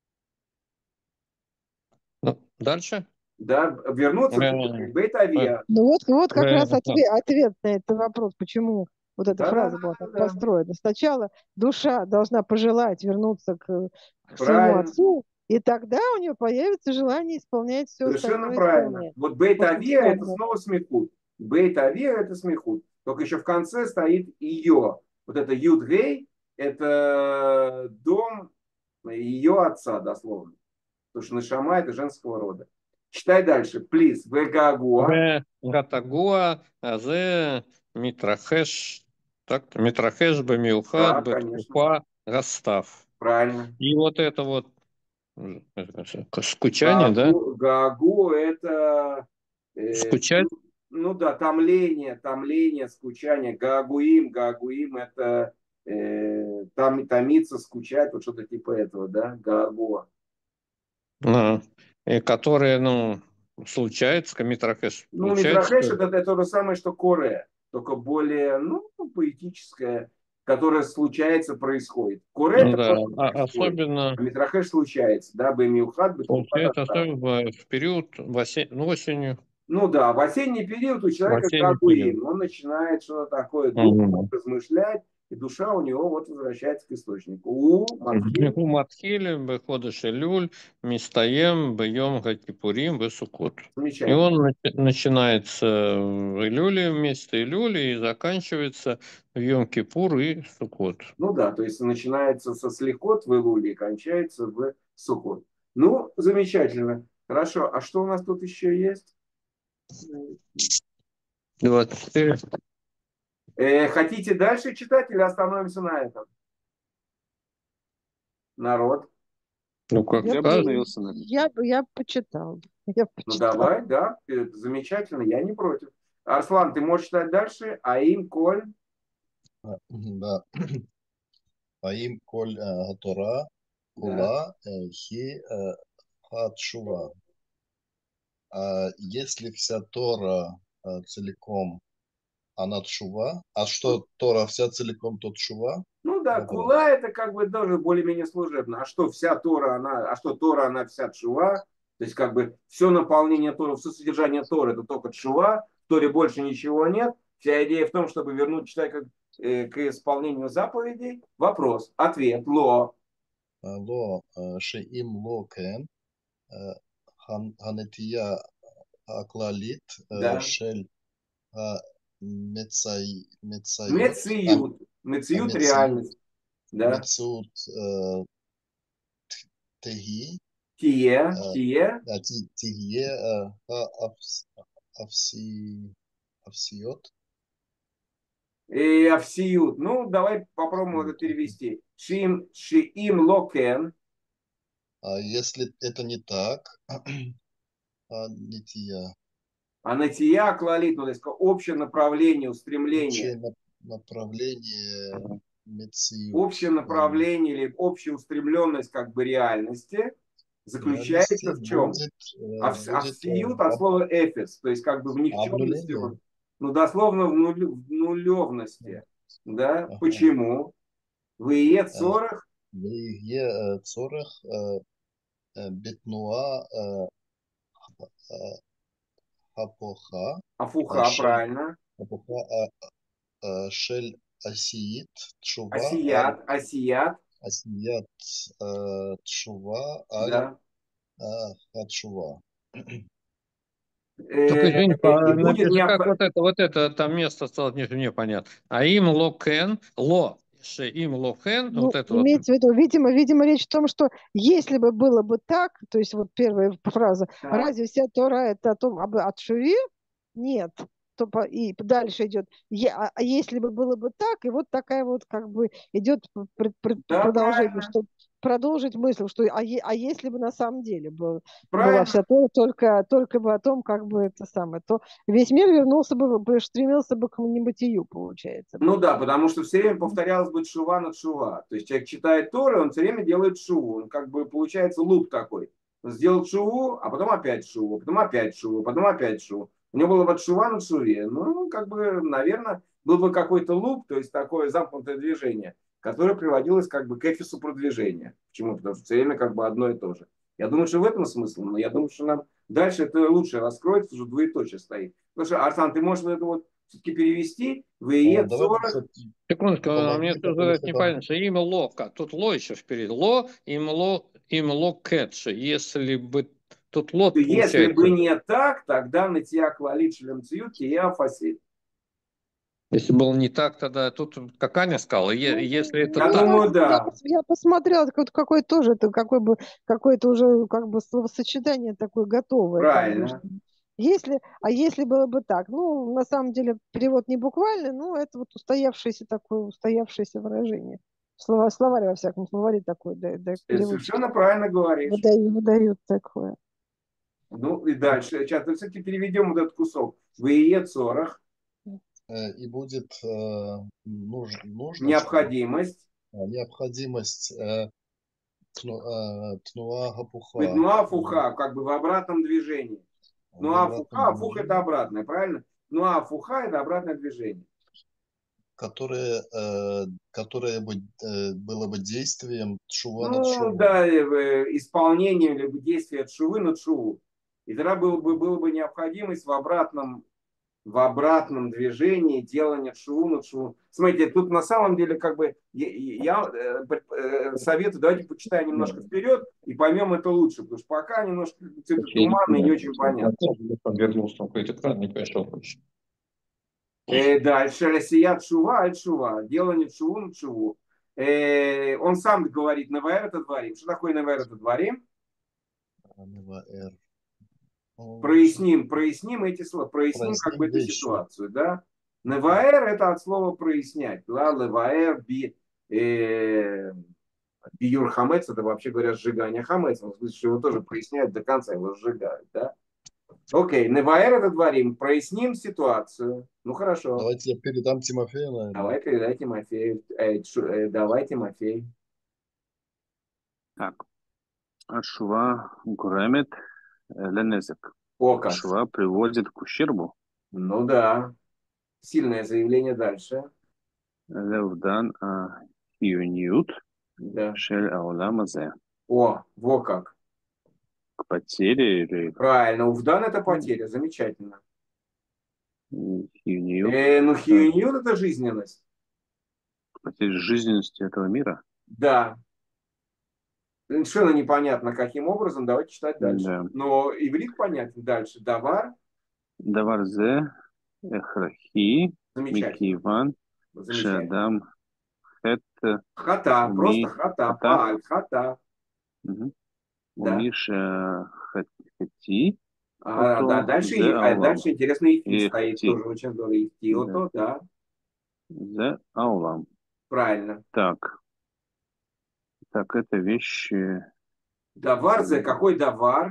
Ну, дальше? Да, вернуться Э, куда? Эльбейт э, авиа. Ну вот, вот как э, раз ответ, ответ на этот вопрос, почему вот эта Да, да, фраза да, была так да, да. построена. Сначала душа должна пожелать вернуться к, к своему Правильно. отцу, и тогда у нее появится желание исполнять все Совершенно остальное правильно. исполнять. Вот бейт Вот авиа это условно. снова смехут. Бейт авиа это смехут. Только еще в конце стоит ее. Вот это Юдгей, это дом ее отца, дословно. Потому что Нашама это женского рода. Читай дальше. Плиз. Вегагуа. в Гатагуа, Азе, Митрахеш, так, Митрахеш, Бамилхат, Да, конечно. Беткупа, Гастав. Правильно. И вот это вот э, скучание, да? Гагу, гагу это э, Скучать. ну да, томление, томление, скучание. Гагуим, гагуим это э, там, томиться, скучать, вот что-то типа этого, да, гагуа. А, и которые, ну, случается, Митрахеш, Ну, получается, митрахеш что это, это то же самое, что коре, только более, ну, поэтическое, которое случается, происходит. Коре это да, просто а- происходит, особенно а митрахеш случается, да, бэмиухат, бэткупат получается астав. особенно в период в осе- ну, осенью. Ну да, в осенний период у В человека осенний период. гагуим, он начинает что-то такое Мгм. думать, размышлять, и душа у него вот возвращается к источнику. У Матхиль, У Матхилем, Беходыш Илюль, Мистаем, Бьем Гакипурим, Бесукот. И замечательно. он начи- начинается в Илюле, вместо Илюли, и заканчивается в Йом-Кипур и Сукот. Ну да, то есть начинается со слихот в Илуле и кончается в Сукот. Ну, замечательно. Хорошо, а что у нас тут еще есть? двадцать четыре. Э, хотите дальше читать или остановимся на этом? Народ. Ну, как Я, Я бы бы- скажешь. остановился на этом. я, бы- я почитал. Я Ну почитал. давай, да, это замечательно, я не против. Арслан, ты можешь читать дальше? Аим, Коль. А, Да. Аим коль э, Тора Да. кула э, хи э, хатшува. А если вся Тора э, целиком, она тшува, а что Тора вся целиком, то тшува? Ну да, Вопрос. кула это как бы тоже более-менее служебно. А что вся Тора, она, а что Тора, она вся тшува? То есть как бы все наполнение Торы, все содержание Торы это только тшува, в Торе больше ничего нет. Вся идея в том, чтобы вернуть человека э, к исполнению заповедей. Вопрос, ответ, ло. Э, Ло э, шеим ло кен э, хан- ханетия аклалит э, Да. шель а, мецай мецайот а, Мециют. а, Мециют мециют реальность. Да. мециут э, теги Тие, э, тие. а, ти- тигье э, ха- авс- авси- авсиот. И авсиют. Ну, давай попробуем это перевести. Шим, шиим локен. А если это не так, а не тия, А натия клалит, ну, то есть общее направление, устремление. общее на- направление мециют, Общее направление или общая устремленность как бы реальности реальности заключается в чем? будет, э, Авс- будет Авсиют э, от об- слова эфис, то есть как бы в никчемности, обнуление. ну, дословно в, нулю- в нулевности. Да? Ага. Почему? В Ие Э, Цорах, ויהיה אה, צורך אה, אה, בתנועה אה, אה, הפוכה, אה, Афуха, של, правильно. הפוכה אה, אה, של עשיית תשובה על Асият, асият, עשיית אה, תשובה על да. אה, התשובה. Только, Э, извини, И по- будет напиши, как необходимо. вот это, вот это там место осталось не, непонятно. А им локен, ло, ше им локен, Ну, вот это вот. имеется в виду, видимо, видимо, речь в том, что если бы было бы так, то есть вот первая фраза, разве вся Тора это о том, об отшиве? Нет. То по- и дальше идет, «Е- а а если бы было бы так, и вот такая вот как бы идет пр- пр- Да, продолжение, правильно. что продолжить мысль, что а, е- а если бы на самом деле был, была Правильно. вся Тора только, только бы о том, как бы это самое, то весь мир вернулся бы, бы стремился бы к небытию, получается. Ну да, потому что все время повторялось бы шува над шува. То есть человек читает Торы, он все время делает шуву. Он как бы получается луп такой. Он сделал шуву, а потом опять шуву, потом опять шуву, потом опять шуву. У него было бы шува над шуве. Ну, как бы, наверное, был бы какой-то луп, то есть такое замкнутое движение, которое приводилось как бы к эфису продвижения. Почему? Потому что все время как бы одно и то же. Я думаю, что в этом смысл, но я думаю, что нам дальше это лучше раскроется, уже двоеточие стоит. Потому что, Арсан, ты можешь вот это вот все-таки перевести в А, Ие Давайте Цорах. все-таки Секундочку, а мне помогли, тут потому это что там непонятно, что имя лока. Тут ло еще впереди. Ло, им ло, им ло кэтши. Если бы тут лот Если бы получается. не так, тогда на тебя клалит шлемциют, я фасит. Если было не так, тогда тут, как Аня сказала, е- Ну, если это Я ну, так, думаю, я, да. пос- я посмотрела, какой-то какой тоже, это какой бы, какое-то уже как бы словосочетание такое готовое, как бы, Правильно. что если, а если было бы так, ну, на самом деле, перевод не буквальный, но это вот устоявшееся такое, устоявшееся выражение. Слова, словарь, во всяком словаре такой, да, да, Ты переводчики совершенно правильно говоришь. выдают, выдают такое. Ну и дальше. Сейчас, все-таки переведем вот этот кусок. В Ие Цорах э, и будет э, нуж- нужно, что ли, необходимость. а, необходимость э, тну- э, тнуа гапуха Быть ну э, афуха, как бы в обратном движении. Ну в обратном афуха, афух это движении, обратное, правильно? Ну афуха это обратное движение. которое, э, которое бы, э, было бы действием тшува над Ну шувой. да, э, исполнение либо действие от шувы на шуву. И тогда было бы, было бы необходимость в обратном, в обратном движении делания тшуву на тшуву. Смотрите, тут на самом деле как бы я, я э, советую, давайте почитаем немножко вперед и поймем это лучше, потому что пока немножко цифры туманные и не очень понятно. Подвернулся какой-то экран, не пошел больше. Э, дальше. Россия тшува, аль тшува. Делание тшуву на тшуву. Э, он сам говорит, наваэр это дворим. Что такое наваэр это дворим? Проясним, проясним эти слова, проясним Проясним как бы эту вещи. ситуацию, да. Наваэр это от слова прояснять, да, леваэр би э, биюр хамец, это вообще говоря сжигание хамеца, в смысле, что его тоже проясняют до конца, его сжигают, да. Окей, наваэр это дворим, проясним ситуацию, ну хорошо. Давайте я передам Тимофею, наверное. Давай передай Тимофею, э, шу- э, давай Тимофей. Так. Шува гуремет ленезек. О как, Шува приводит к ущербу. ну да, сильное заявление дальше, Левдан хиюниют да. шель аулам азе. О, во как. К потере или Правильно, увдан это потеря, замечательно. хиюниют, Э, ну, хиюниют это жизненность. к потере жизненности этого мира. Да. Совершенно непонятно, каким образом. Давайте читать дальше. Да. Но иврит понятен дальше. Давар. Даварзе эхрахи Замечательно. микиван Замечательно. шадам хет Хата. уми Просто хата. хата. Пааль. Хата. Мгм. Да. Умиша хати. А, Ото да, дальше, зе а аулам. дальше интересный ифти Ихти. стоит. Тоже очень здорово. Ифти. Да. Ото, да. Зе аулам. Правильно. Так. Так, это вещи. Давар зе. Какой давар?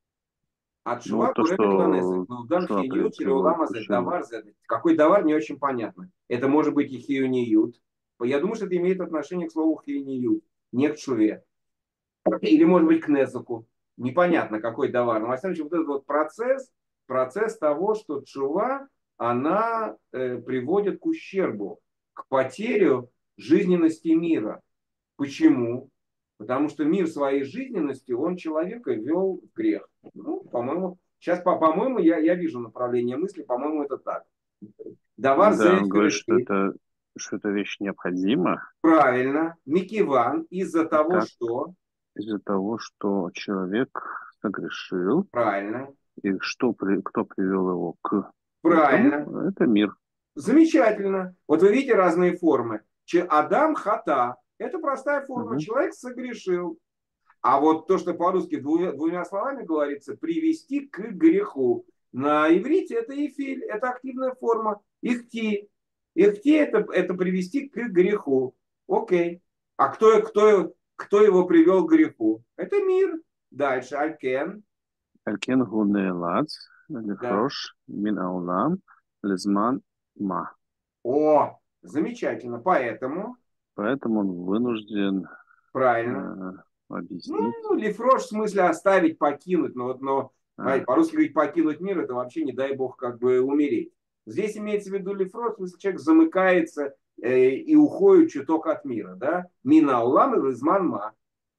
От Ну, шува то, курет что Ну, дан шва хиюнют или приводит улама к зе. ущербу. Давар зе. Какой давар, не очень понятно. Это может быть и хиюниют. Я думаю, что это имеет отношение к слову хиюниют. Не к шуве. Или, может быть, к незаку. Непонятно, какой давар. Но, во всяком случае, вот этот вот процесс, процесс того, что тшува, она э, приводит к ущербу, к потерю жизненности мира. Почему? Потому что мир своей жизненности, он человека вел в грех. Ну, по-моему, сейчас, по- по-моему, я, я вижу направление мысли, по-моему, это так. Давар Да, зе он говорит, что херехи. это, что эта вещь необходима. Правильно. Микиван из-за того, Так. что... Из-за того, что человек согрешил, Правильно. и что, при- кто привел его к Правильно. этому, это мир. Замечательно. Вот вы видите разные формы. Че- Адам хата. Это простая форма. Мгм. Человек согрешил. А вот то, что по-русски двумя, двумя словами говорится, привести к греху. На иврите это ифиль, это активная форма. Ихти. Ихти это, это привести к греху. Окей. А кто, кто, кто его привел к греху? Это мир. Дальше. Алькен. Алькен гунелац, лефрош, мин аулам, лезман ма. О, замечательно. Поэтому, Поэтому он вынужден правильно. э, объяснить. Ну, лифрош в смысле оставить, покинуть. Но, вот, но А. по-русски говорить покинуть мир, это вообще не дай бог как бы умереть. Здесь имеется в виду лифрош, в смысле человек замыкается э, и уходит чуток от мира. Да? Мина улам и зманма.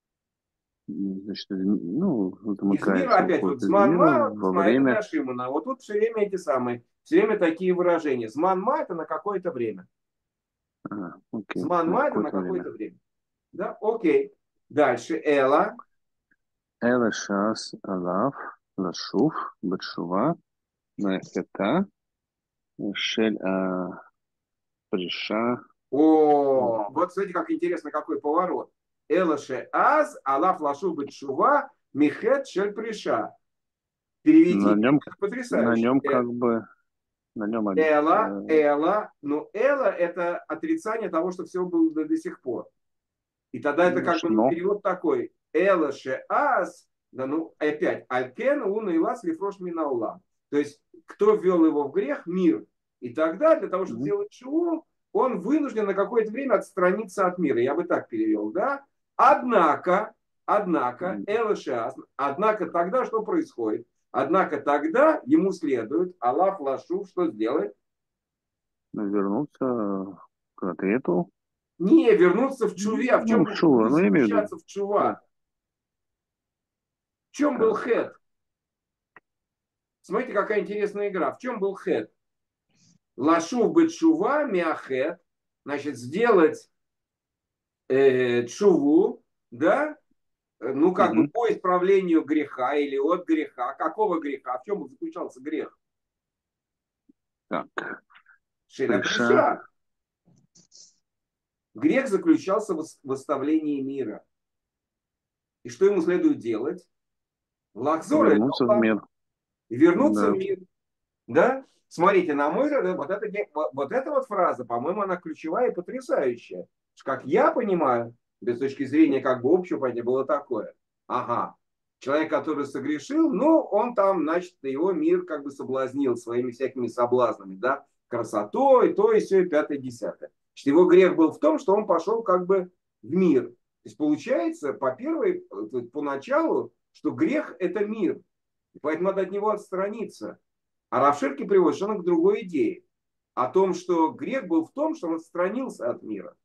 Значит, ну, Из мира замыкается, опять, уходит вот из мира зманма, во смотри, это время. для Шимона. Вот тут все время эти самые, все время такие выражения. Зманма это на какое-то время. Ага, окей, на Зманма это на какое-то какое-то время. время. Да, окей. Дальше. Эла. Эла шас алаф лашуф бетшува нахета шель а, приша. О, вот смотрите, как интересно, какой поворот. Элаше аз, Аллах лашу бетшува, михет шель приша. Переведи. На нем, Это потрясающе. на нем как бы, на нем объ- Эла, э, эла. Ну, эла это отрицание того, что все было до, до сих пор. И тогда это как бы ну, но. перевод такой. Элаше аз, да ну опять, алькен уна и лас лифрош минаула. То есть, кто ввел его в грех? Мир. И тогда для того, чтобы Мгм. сделать шоу, он вынужден на какое-то время отстраниться от мира. Я бы так перевел, да? Однако, однако, Мгм. элэшас, однако тогда что происходит? Однако тогда ему следует, Аллах лашу, что сделать? Вернуться к ответу. Не вернуться в чуве. А в чем Ну, в чува, ну, я имею в виду. возвращаться в чува? В чем был хет? Смотрите, какая интересная игра. В чем был хет? Лашув бетшува миахет, значит, сделать э, тшуву, да, ну, как бы Мгм. по исправлению греха или от греха. Какого греха? В чем заключался грех? Так, Шеля Приша. Приша. Грех заключался в восставлении мира. И что ему следует делать? Лахзор это вернуться в мир. и вернуться Да. в мир. Да? Смотрите, на мой взгляд, вот, это, вот эта вот фраза, по-моему, она ключевая и потрясающая. Как я понимаю, с точки зрения как бы общего понятия, было такое. Ага, человек, который согрешил, ну, он там, значит, его мир как бы соблазнил своими всякими соблазнами, да, красотой, то и все, и пятое, десятое. Значит, его грех был в том, что он пошел как бы в мир. То есть получается, по первой, поначалу, что грех – это мир. И поэтому надо от него отстраниться. А Рав Ширки приводит что он к другой идее. О том, что грех был в том, что он отстранился от мира.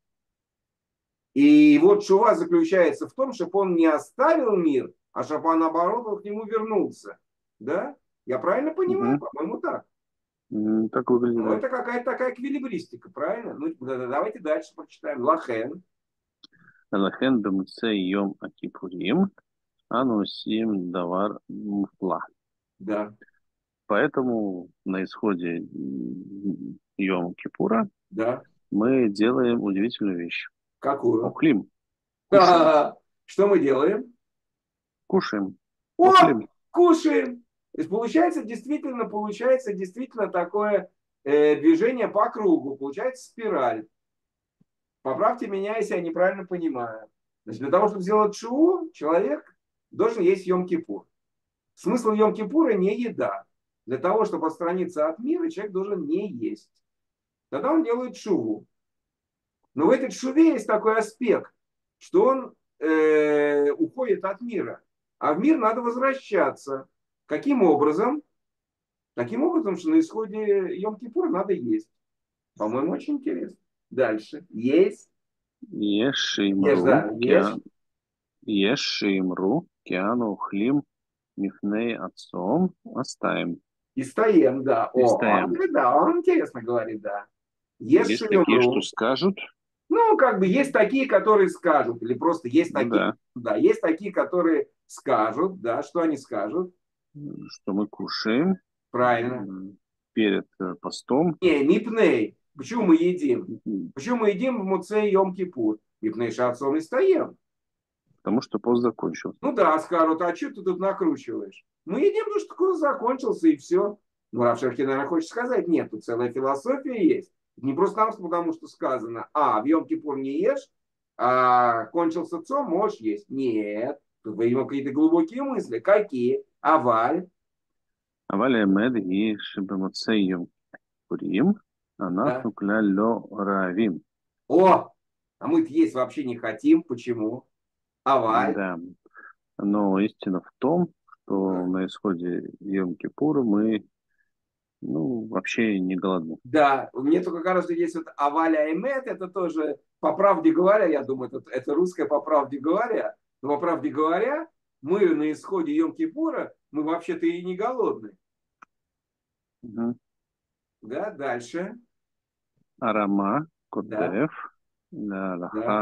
И вот шува заключается в том, чтобы он не оставил мир, а чтобы он, наоборот, он к нему вернулся. Да? Я правильно понимаю? Мгм. По-моему, так. М, Так выглядит, Ну, да. это какая-то такая эквилибристика, правильно? Ну, да- да- давайте дальше прочитаем. Лахен. Лахен бемуцей йом акипурим, анусим давар мфла. Да, Поэтому на исходе йом Кипура да. мы делаем удивительную вещь. Какую? Охлим. Кушаем. А, что мы делаем? Кушаем. О, Охлим. кушаем. То есть получается действительно, получается действительно такое э, движение по кругу. Получается спираль. Поправьте меня, если я неправильно понимаю. Значит, для того, чтобы сделать шоу, человек должен есть Йом-Кипур. Смысл Йом-Кипура не еда. Для того, чтобы отстраниться от мира, человек должен не есть. Тогда он делает шуву. Но в этой шуве есть такой аспект, что он э, уходит от мира. А в мир надо возвращаться. Каким образом? Таким образом, что на исходе Йом-Кипура надо есть. По-моему, очень интересно. Дальше. Есть. Ешь, Ешимру. да, ешь. Ешимру. Киану хлим мифней отцом. Оставим. И стоим, да. И О, стоим. он, да, он интересно говорит, да. Ешь Есть такие, что шумру. скажут. Ну, как бы есть такие, которые скажут, или просто есть Ну такие, да. да, есть такие, которые скажут, да, что они скажут. Что мы кушаем Правильно. м, перед э, постом. Не, мипней. Почему мы едим? М, Почему мы едим в Муце Йом-Кипур? Мипней шацон и стоим. Потому что пост закончился. Ну да, скажут, а что ты тут накручиваешь? Мы едим, потому что курс закончился, и все. Ну, Рав Шерки, наверное, хочет сказать, нет, тут целая философия есть. Не просто потому, что сказано, а, в Йом-Кипур не ешь, а кончился цом, можешь есть. Нет, тут, видимо, какие-то глубокие мысли. Какие? Аваль. אבל האמת היא שבמוצאי יום כיפורים Да. אנחנו כלל לא רעבים. О, а мы-то есть вообще не хотим. Почему? Аваль. Да. Но истина в том, что на исходе Йом-Кипура мы ну, вообще не голодны. Да, мне только кажется, что есть вот Аваля Эмет, это тоже, по правде говоря, я думаю, это, это русское по правде говоря, но по правде говоря, мы на исходе Йом-Кипура, мы вообще-то и не голодны. Угу. Да, дальше. Арама Да, כותב да. להלכה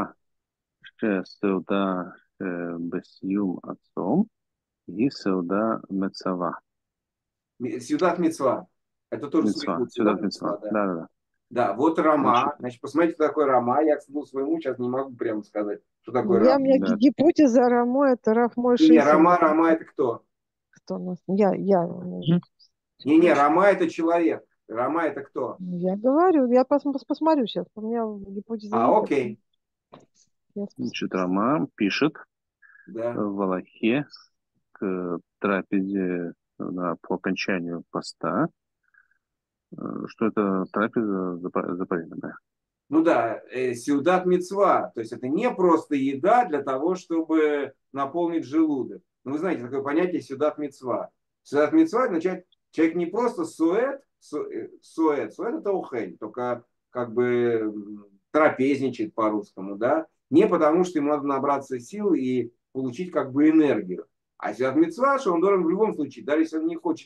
שסעודה בסיום הצום היא סעודה מצווה. Сюдат Мицва. Это тоже Мицва. сурикут. Сюда Сюдат Мицва, мицва. да. Да, да, да. Да, вот Значит, Рама. Значит, посмотрите, что такое Рама. Я, ну, своему сейчас не могу прямо сказать, что такое Я, у Рама. меня да. гипотеза Рамо, это Раф Мой Не, не, Шейсин. Рама, Рама это кто? Кто у нас? Я, я. Мгм. Не, не, Рама это человек. Рама это кто? Я говорю, я пос, пос- посмотрю сейчас. У меня гипотеза А, есть. окей. Я с- Значит, Рама пишет Да. в Алахе к трапезе на, по окончанию поста, э, что это трапеза запа- заповеданная. Ну да, э, сеудат мицва, то есть это не просто еда для того, чтобы наполнить желудок. Ну, вы знаете, такое понятие сеудат мицва. Сеудат мицва означает, человек не просто суэт, су- э, суэт, суэт это ухель, только как бы м, трапезничает по-русскому, да, не потому, что ему надо набраться сил и получить как бы энергию. А сеудат мицва, что он должен в любом случае, даже если он не хочет есть,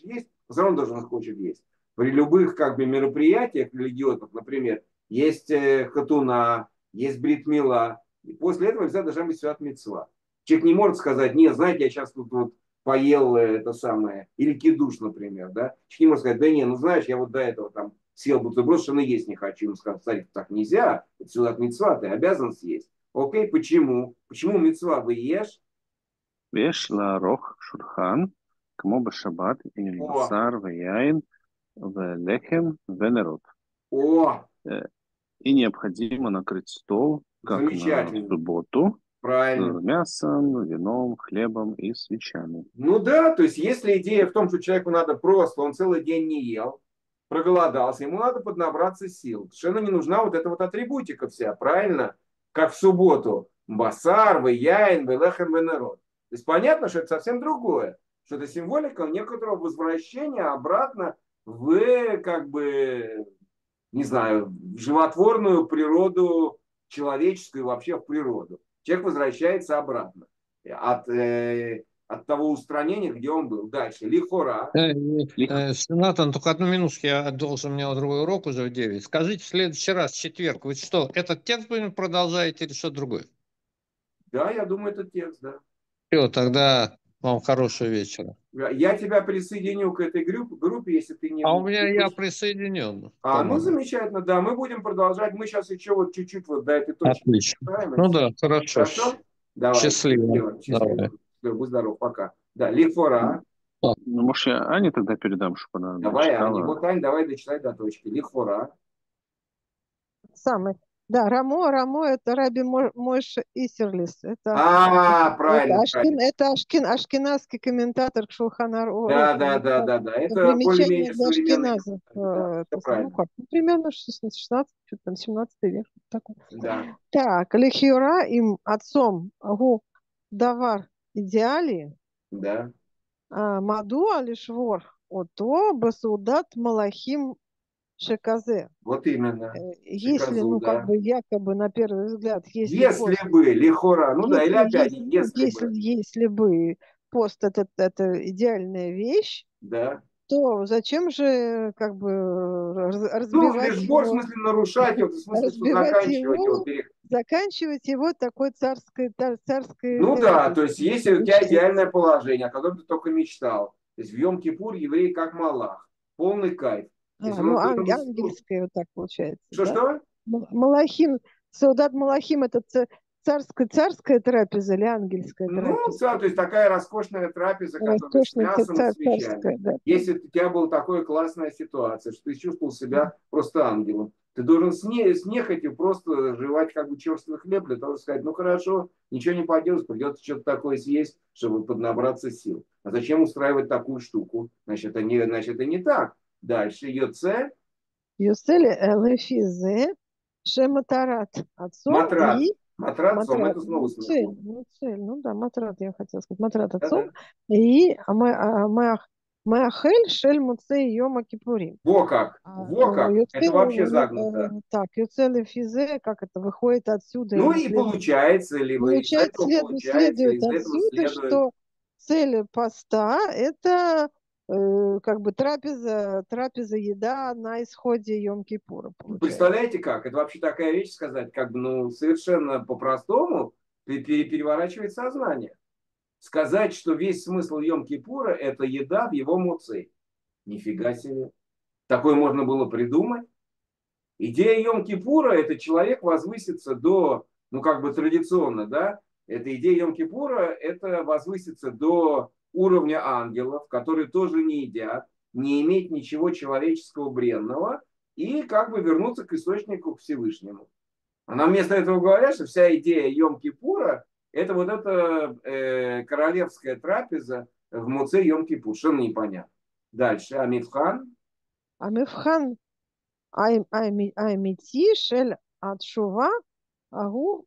Все равно должен хочет есть. При любых как бы мероприятиях религиозных, например, есть э, хатуна, есть брит мила, и после этого всегда должна быть свят мицва. Человек не может сказать, нет, знаете, я сейчас тут вот поел э, это самое, или кидуш, например, да. Человек не может сказать, да не, ну знаешь, я вот до этого там съел бутерброд, что есть не хочу. Ему сказать, царь, так нельзя, это свят мицва, ты обязан съесть. Окей, почему? Почему мицва вы ешь? ויש לערוך שולחן, כמו בשבת, עם О, בשר ויין ולחם ונרות. о, Э, И необходимо накрыть стол, как на замечательно, субботу, с правильно. мясом, вином, хлебом и свечами. Ну да, то есть если идея в том, что человеку надо просто, он целый день не ел, проголодался, ему надо поднабраться сил. Совершенно не нужна вот эта вот атрибутика вся, правильно? Как в субботу. Басар, яин, лехем, народ. То есть понятно, что это совсем другое. Что это символика некоторого возвращения обратно в, как бы, не знаю, в животворную природу человеческую, вообще в природу. Человек возвращается обратно от, э, от того устранения, где он был. Дальше. Лихора. Э, Лих- э, Натан, только одну минутку, я должен, у меня другой урок уже в девять. Скажите, в следующий раз, в четверг, вы что, этот текст будем продолжаете или что-то другое? Да, я думаю, это текст, да. Все, тогда вам хорошего вечера. Я тебя присоединю к этой группе, группе если ты не... А у меня я присоединен, А, ну по-моему. замечательно, да, мы будем продолжать. Мы сейчас еще вот чуть-чуть вот до этой точки Отлично. поставим, и Ну все. да, хорошо. Хорошо? Давай. Счастливо. Счастливо. Счастливо. Давай. Всё, будь здоров, пока. Да, лихора. Ну, может, я Ане тогда передам, чтобы она Давай, Аня, дочитала. вот, Ань, давай дочитай до точки. Лихора. Самый. Да, Рамо, Рамо это Раби Мо- Мойша Исерлис. Это, А, это, правильно, Ашкин, правильно. это Ашкин, ашкеназский комментатор к Шулхан Арух. Да, да, да, да, да. Это Примечание более-менее для современный. ашкеназов. Да, э, это это, ну правильно. как, ну, примерно шестнадцатый, что-то там, семнадцатый век. Такой. Да, Так, Лихиора им отцом гу давар идеали, да. а, маду алишвор ото басудат малахим шеказе. Вот именно. Э, Если, Шиказу, ну, как да. бы, якобы, на первый взгляд, если Если пост, бы, лихора, ну да, или если, опять, если, ну, если если, бы, если бы пост это, это идеальная вещь, да. то зачем же, как бы, раз- Ну, разбивать лишь бор, в его, смысле, нарушать его, в смысле, что разбивать заканчивать его. его, пере- заканчивать его такой царской, цар- царской Ну да, энергией? то есть если у тебя идеальное положение, о котором ты только мечтал, то есть в Йом-Кипур еврей как малах, полный кайф. То есть А, ну, он, ан- он- ну, ангельская вот так получается, да? что-что? М- Малахим, солдат Малахим это ца- царская, царская трапеза или ангельская Ну, трапеза? да, то есть такая роскошная трапеза, которая с Роскошная ца- мясом и ца- свечами. царская, да. Если у тебя была такая классная ситуация, что ты чувствовал себя просто ангелом, ты должен с, не, с нехотью просто жевать как бы черствый хлеб для того, чтобы сказать, ну хорошо, ничего не поделать, придется что-то такое съесть, чтобы поднабраться сил. А зачем устраивать такую штуку? Значит, это не, значит, это не так. Дальше, Йоце, Юсели элефизе шематарат отцом матрат. и Матрат, сом, матрат. это снова Ну, цель, смеху. ну, цель, ну да, матрат, я хотела сказать, матрат отцом Да-да. и маахель шель муцей йома кипурим. Во как, А, во э, как, это Юцель, вообще э, загнуто. так, Юцель физе, как это выходит отсюда Ну или и следует? получается, либо из Получает, этого след- получается, или следует из этого отсюда, следует. что цель поста – это э, как бы трапеза, трапеза еда на исходе Йом-Кипура, получается. Представляете как? Это вообще такая вещь сказать, как бы, ну, совершенно по-простому пере- пере- переворачивает сознание. Сказать, что весь смысл Йом-Кипура – это еда в его муце. Нифига себе. Такое можно было придумать. Идея Йом-Кипура – это человек возвысится до, ну, как бы традиционно, да? Эта идея Йом-Кипура – это возвыситься до уровня ангелов, которые тоже не едят, не иметь ничего человеческого бренного, и как бы вернуться к источнику, к Всевышнему. А нам вместо этого говорят, что вся идея Йом-Кипура – это вот эта э, королевская трапеза в муце Йом-Кипур. Что непонятно. Дальше. Амитхан. А Мевхан ай- айми- Аймити Шель Атшува Агу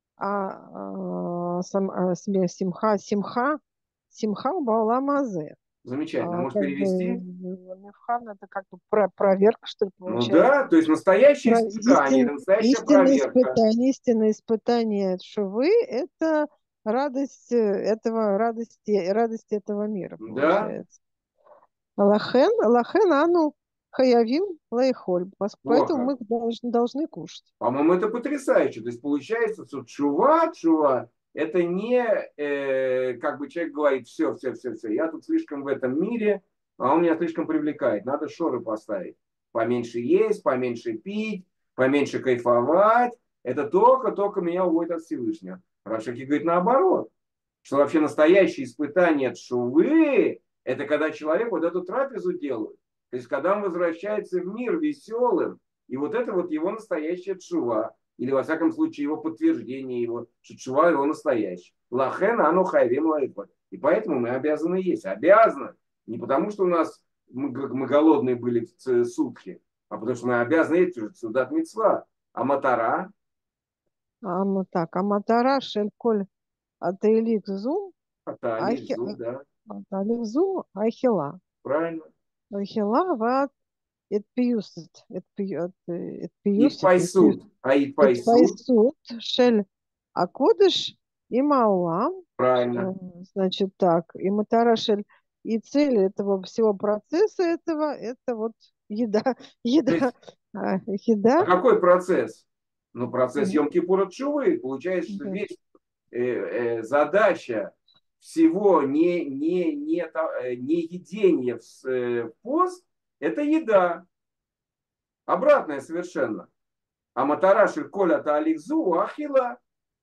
а, а, сам- а, сме- Симха Симха Симха Бауламазе. Замечательно. А, Может как бы перевести? Мевхан это как бы про- проверка, что ли, Ну получается. да, то есть настоящее Про- испытание, истин- это настоящая истинное проверка. испытание, истинное испытание шувы – это радость э, этого, радости, радость этого мира, Да, получается. Лахен, лахен, ану, хаявим, лейхоль. Пос- Поэтому Плохо. мы должны, должны кушать. По-моему, это потрясающе. То есть получается, что чува, чува, это не э, как бы человек говорит, все, все, все, все, я тут слишком в этом мире, а он меня слишком привлекает. Надо шоры поставить. Поменьше есть, поменьше пить, поменьше кайфовать. Это только-только меня уводит от Всевышнего. Рашаки говорит наоборот, что вообще настоящее испытание чувы, это когда человек вот эту трапезу делает. То есть когда он возвращается в мир веселым, и вот это вот его настоящая тшува, или во всяком случае его подтверждение его, что тшува его настоящая. Лахен оно хайвим лайфа. И поэтому мы обязаны есть. Обязаны. Не потому, что у нас мы, мы голодные были в сутки, а потому что мы обязаны есть уже судат мицва. А матара? А, ну так, а матара шель коль атейлик зум, Атали, ахи, зуб, да. атейлик зум, ахила. Правильно. Ахила ват эт пиюсет, эт пиюсет, эт Ит пиюсет, пайсуд. А ит эт пайсуд? пайсут шель акодыш и маулам. Правильно. Значит так, и матара шель, и цель этого всего процесса этого, это вот еда, То еда, есть, а, а еда. какой процесс? Ну, процесс Мгм. Йом-Кипура Тшувы. Получается, что Да. весь э, э, задача всего не, не, не, та- э, не едения в, с- э, в пост, это еда. Обратная совершенно. А матараши коля та алихзу ахила.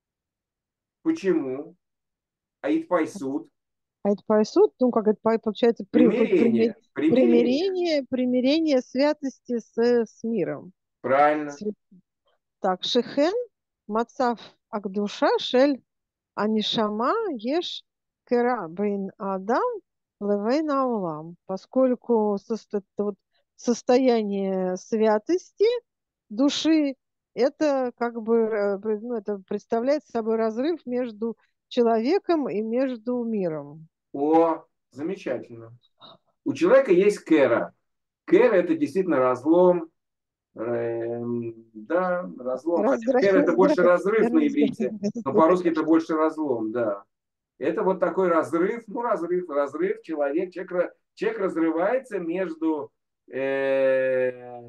Почему? А итпайсуд. А это пайсут, ну как это пай- получается при- при- прими- Примирение. Примирение. примирение, примирение святости с, с миром. Правильно. С- Так, шехен, мацав агдуша, шель, анишама, еш, кера, бейн адам, левейн аулам. Поскольку состо- это вот состояние святости души, это как бы э, при- ну, это представляет собой разрыв между человеком и между миром. О, замечательно. У человека есть кера. Кера это действительно разлом. Эм, да, разлом. Хотя Раздра... кер это раздра... больше разрыв на раздра... иврите, но по-русски это больше разлом, да. Это вот такой разрыв, ну разрыв, разрыв, человек, человек, ра- человек разрывается между э,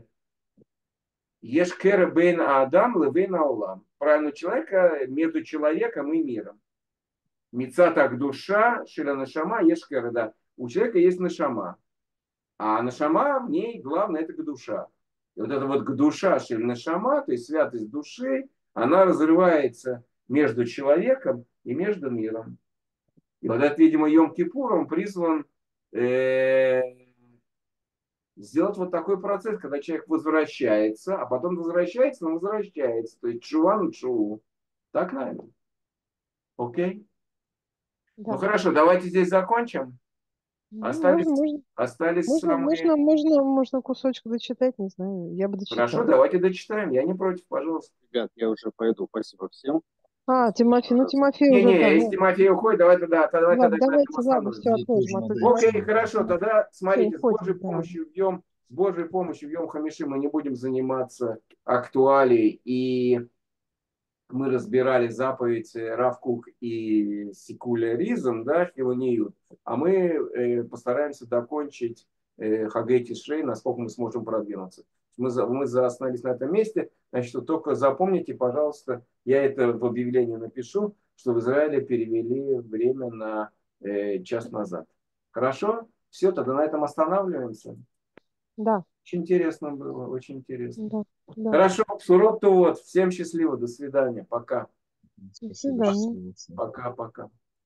ешкера бейн адам левейн аулам. Правильно, человека между человеком и миром. Мица так душа, шиля нашама, ешкера, да. У человека есть нашама. А нашама в ней главное это душа. И вот эта вот душа шель нашама, то есть святость души, она разрывается между человеком и между миром. И вот этот, видимо, Йом-Кипур, он призван э, сделать вот такой процесс, когда человек возвращается, а потом возвращается, но возвращается. То есть чува на чуву. Так, наверное? Окей? Ну Да. хорошо, давайте здесь закончим. Ну, Остались, можно, можно, остались можно, самые... можно, можно, можно кусочек дочитать, не знаю, я бы Хорошо, дочитала. давайте дочитаем. Я не против, пожалуйста. Ребят, я уже пойду. Спасибо всем. А, Тимофей, ну Тимофей уже, Не-не, да. если Ну, Тимофей уходит, давай тогда, давай тогда ладно, на этом давайте, ладно, все, остановимся. Мне тоже отложим. А то надо Тимофей, Окей, идти. хорошо, тогда все, смотрите, с Божьей уходим, да. помощью в Йом, с Божьей помощью в Йом Хамиши мы не будем заниматься актуалией, и мы разбирали заповедь Рав Кук и секуляризм, да, Хилониют, а мы э, постараемся докончить э, Хагей Тишрей, насколько мы сможем продвинуться. Мы, за, мы заостановились на этом месте, значит, вот только запомните, пожалуйста, я это в объявлении напишу, что в Израиле перевели время на э, час назад. Хорошо? Все, тогда на этом останавливаемся. Да, Очень интересно было, очень интересно. да, да. Хорошо, сурок-то вот. Всем счастливо, до свидания, пока. До Спасибо, свидания. счастливо всем. Пока-пока.